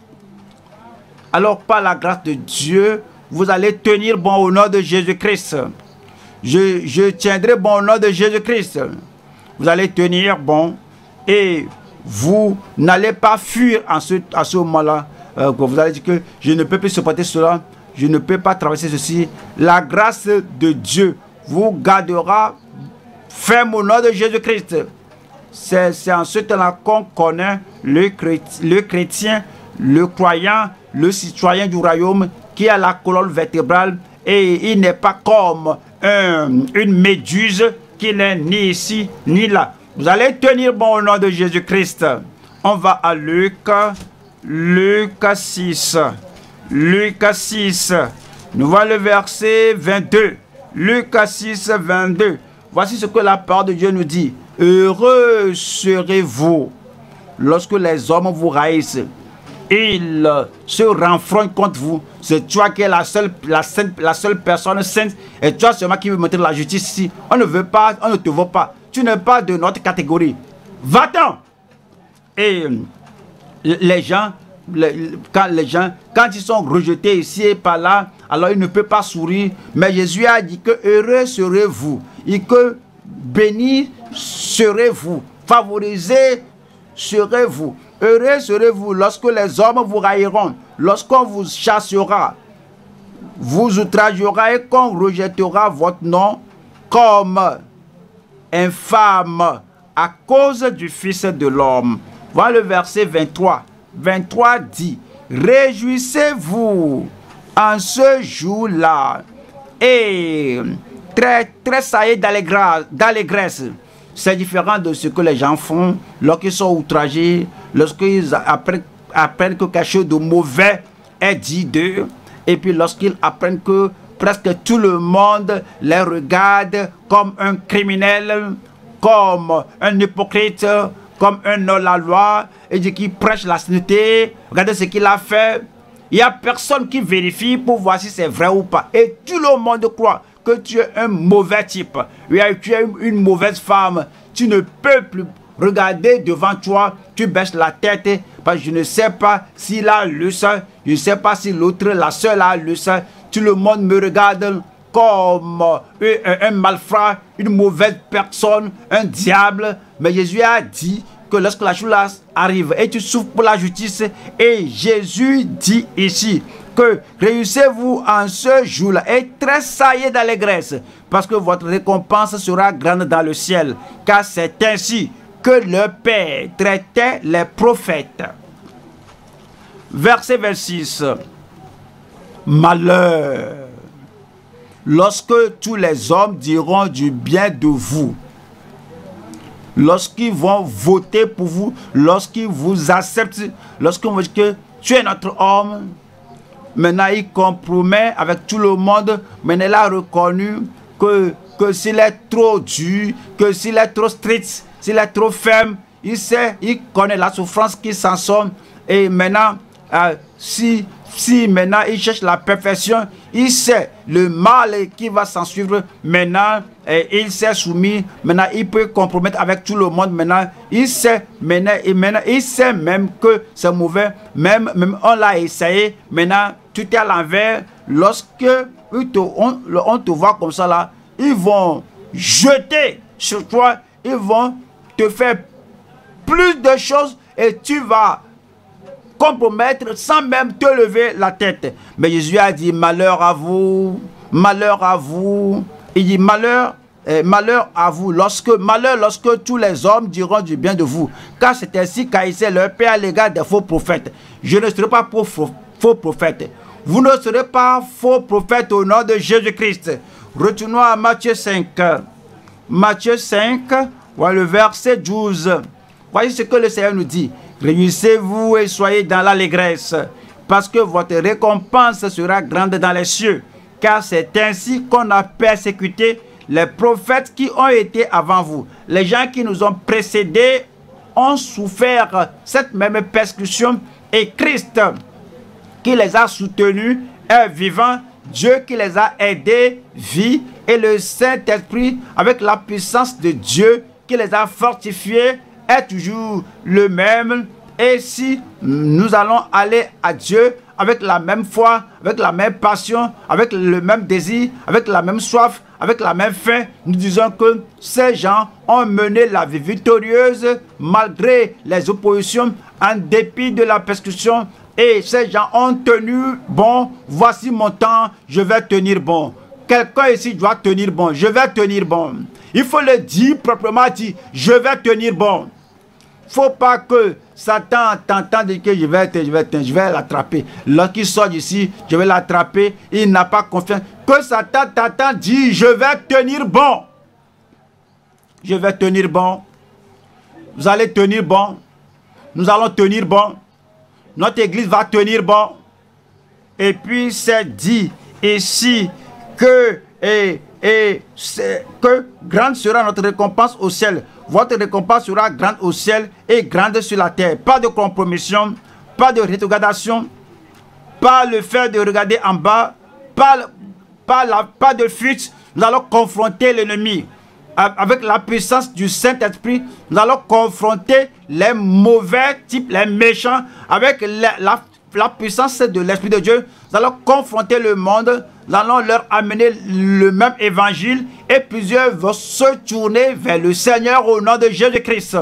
A: Alors, par la grâce de Dieu, vous allez tenir bon au nom de Jésus-Christ. Je, je tiendrai bon au nom de Jésus-Christ. Vous allez tenir bon et vous n'allez pas fuir en ce, à ce moment-là. Euh, vous allez dire que je ne peux plus supporter cela, je ne peux pas traverser ceci. La grâce de Dieu vous gardera ferme au nom de Jésus-Christ. C'est en ce temps-là qu'on connaît le, le chrétien, le croyant, le citoyen du royaume qui a la colonne vertébrale et il n'est pas comme un, une méduse qui n'est ni ici ni là. Vous allez tenir bon au nom de Jésus-Christ. On va à Luc, Luc six. Luc six. Nous voyons le verset vingt-deux. Luc six, vingt-deux. Voici ce que la parole de Dieu nous dit. Heureux serez-vous lorsque les hommes vous haïssent. Ils se renfrognent contre vous. C'est toi qui es la seule, la, seule, la seule personne sainte. Et toi seulement qui veut montrer la justice ici. On ne veut pas, on ne te veut pas. Tu n'es pas de notre catégorie. Va-t'en. Et les gens, les, quand les gens, quand ils sont rejetés ici et par là, alors ils ne peuvent pas sourire. Mais Jésus a dit que heureux serez-vous. Et que béni serez-vous. Favorisé serez-vous. Heureux serez-vous lorsque les hommes vous railleront, lorsqu'on vous chassera, vous outragera et qu'on rejettera votre nom comme infâme à cause du Fils de l'homme. Voilà le verset vingt-trois. vingt-trois dit, réjouissez-vous en ce jour-là est très, très saillé d'allégresse. C'est différent de ce que les gens font lorsqu'ils sont outragés, lorsqu'ils apprennent, apprennent que quelque chose de mauvais est dit d'eux, et puis lorsqu'ils apprennent que presque tout le monde les regarde comme un criminel, comme un hypocrite, comme un hors-la-loi, et dit qu'il prêche la sainteté. Regardez ce qu'il a fait. Il n'y a personne qui vérifie pour voir si c'est vrai ou pas. Et tout le monde croit que tu es un mauvais type. Tu es une mauvaise femme. Tu ne peux plus regarder devant toi. Tu baisses la tête parce que je ne sais pas s'il a le sang. Je ne sais pas si l'autre, la seule a le sang. Tout le monde me regarde comme un, un malfrat, une mauvaise personne, un diable. Mais Jésus a dit que lorsque la chose arrive et tu souffres pour la justice, et Jésus dit ici que réussissez-vous en ce jour-là et tressaillez d'allégresse, parce que votre récompense sera grande dans le ciel, car c'est ainsi que le Père traitait les prophètes. Verset vingt-six. Malheur lorsque tous les hommes diront du bien de vous, lorsqu'ils vont voter pour vous, lorsqu'ils vous acceptent, lorsqu'ils vont dire que tu es notre homme. Maintenant, il compromet avec tout le monde. Maintenant, il a reconnu que, que s'il est trop dur, que s'il est trop strict, s'il est trop ferme, il sait, il connaît la souffrance qui s'en sort. Et maintenant, euh, si, si maintenant il cherche la perfection, il sait le mal qui va s'en suivre. Maintenant, et il s'est soumis. Maintenant, il peut compromettre avec tout le monde. Maintenant, il sait, maintenant, et maintenant, il sait même que c'est mauvais. Même, même on l'a essayé. Maintenant, tout est à l'envers. Lorsque te, on, on te voit comme ça là, ils vont jeter sur toi. Ils vont te faire plus de choses et tu vas compromettre sans même te lever la tête. Mais Jésus a dit malheur à vous, malheur à vous. Il dit malheur, eh, malheur à vous, lorsque, malheur lorsque tous les hommes diront du bien de vous. Car c'est ainsi qu'haïssait leur Père à l'égard des faux prophètes. Je ne serai pas pour faux, faux prophète. Vous ne serez pas faux prophète au nom de Jésus-Christ. Retournons à Matthieu cinq. Matthieu cinq, voilà le verset douze. Voyez ce que le Seigneur nous dit. Réjouissez-vous et soyez dans l'allégresse, parce que votre récompense sera grande dans les cieux. Car c'est ainsi qu'on a persécuté les prophètes qui ont été avant vous. Les gens qui nous ont précédés ont souffert cette même persécution, et Christ qui les a soutenus est vivant. Dieu qui les a aidés vit, et le Saint-Esprit avec la puissance de Dieu qui les a fortifiés est toujours le même. Et si nous allons aller à Dieu avec la même foi, avec la même passion, avec le même désir, avec la même soif, avec la même faim, nous disons que ces gens ont mené la vie victorieuse malgré les oppositions, en dépit de la persécution. Et ces gens ont tenu bon. Voici mon temps, je vais tenir bon. Quelqu'un ici doit tenir bon. Je vais tenir bon. Il faut le dire proprement, dit, je vais tenir bon. Faut pas que Satan t'entend dire que je vais, je vais, je vais l'attraper. Lorsqu'il sort d'ici, je vais l'attraper. Il n'a pas confiance. Que Satan t'entend dire, je vais tenir bon. Je vais tenir bon. Vous allez tenir bon. Nous allons tenir bon. Notre église va tenir bon. Et puis c'est dit ici que, et, et, que grande sera notre récompense au ciel. Votre récompense sera grande au ciel et grande sur la terre. Pas de compromission, pas de rétrogradation, pas le fait de regarder en bas, pas, pas, la, pas de fuite. Nous allons confronter l'ennemi. Avec la puissance du Saint-Esprit, nous allons confronter les mauvais types, les méchants, avec la, la, la puissance de l'Esprit de Dieu. Nous allons confronter le monde, nous allons leur amener le même évangile, et plusieurs vont se tourner vers le Seigneur au nom de Jésus-Christ.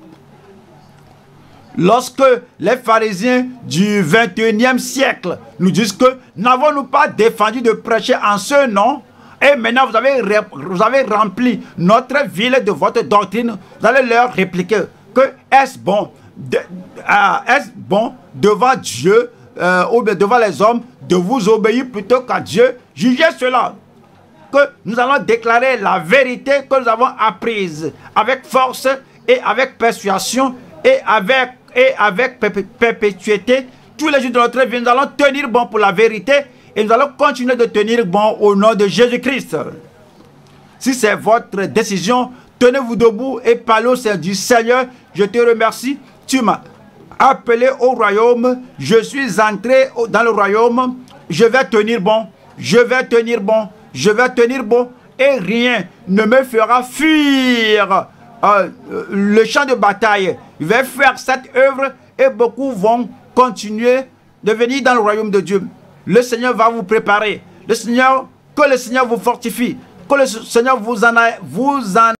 A: Lorsque les pharisiens du vingt et unième siècle nous disent que n'avons-nous pas défendu de prêcher en ce nom, et maintenant vous avez, vous avez rempli notre ville de votre doctrine, vous allez leur répliquer que est-ce bon, de, euh, est-ce bon devant Dieu euh, ou bien devant les hommes de vous obéir plutôt qu'à Dieu. Jugez cela, que nous allons déclarer la vérité que nous avons apprise avec force et avec persuasion et avec, et avec perpétuité. Tous les jours de notre vie, nous allons tenir bon pour la vérité et nous allons continuer de tenir bon au nom de Jésus-Christ. Si c'est votre décision, tenez-vous debout et parlez au Seigneur. Du Seigneur, je te remercie. Tu m'as appelé au royaume. Je suis entré dans le royaume. Je vais tenir bon. Je vais tenir bon. Je vais tenir bon. Et rien ne me fera fuir euh, le champ de bataille. Je vais faire cette œuvre et beaucoup vont continuer de venir dans le royaume de Dieu. Le Seigneur va vous préparer. Le Seigneur, que le Seigneur vous fortifie. Que le Seigneur vous en, a, vous en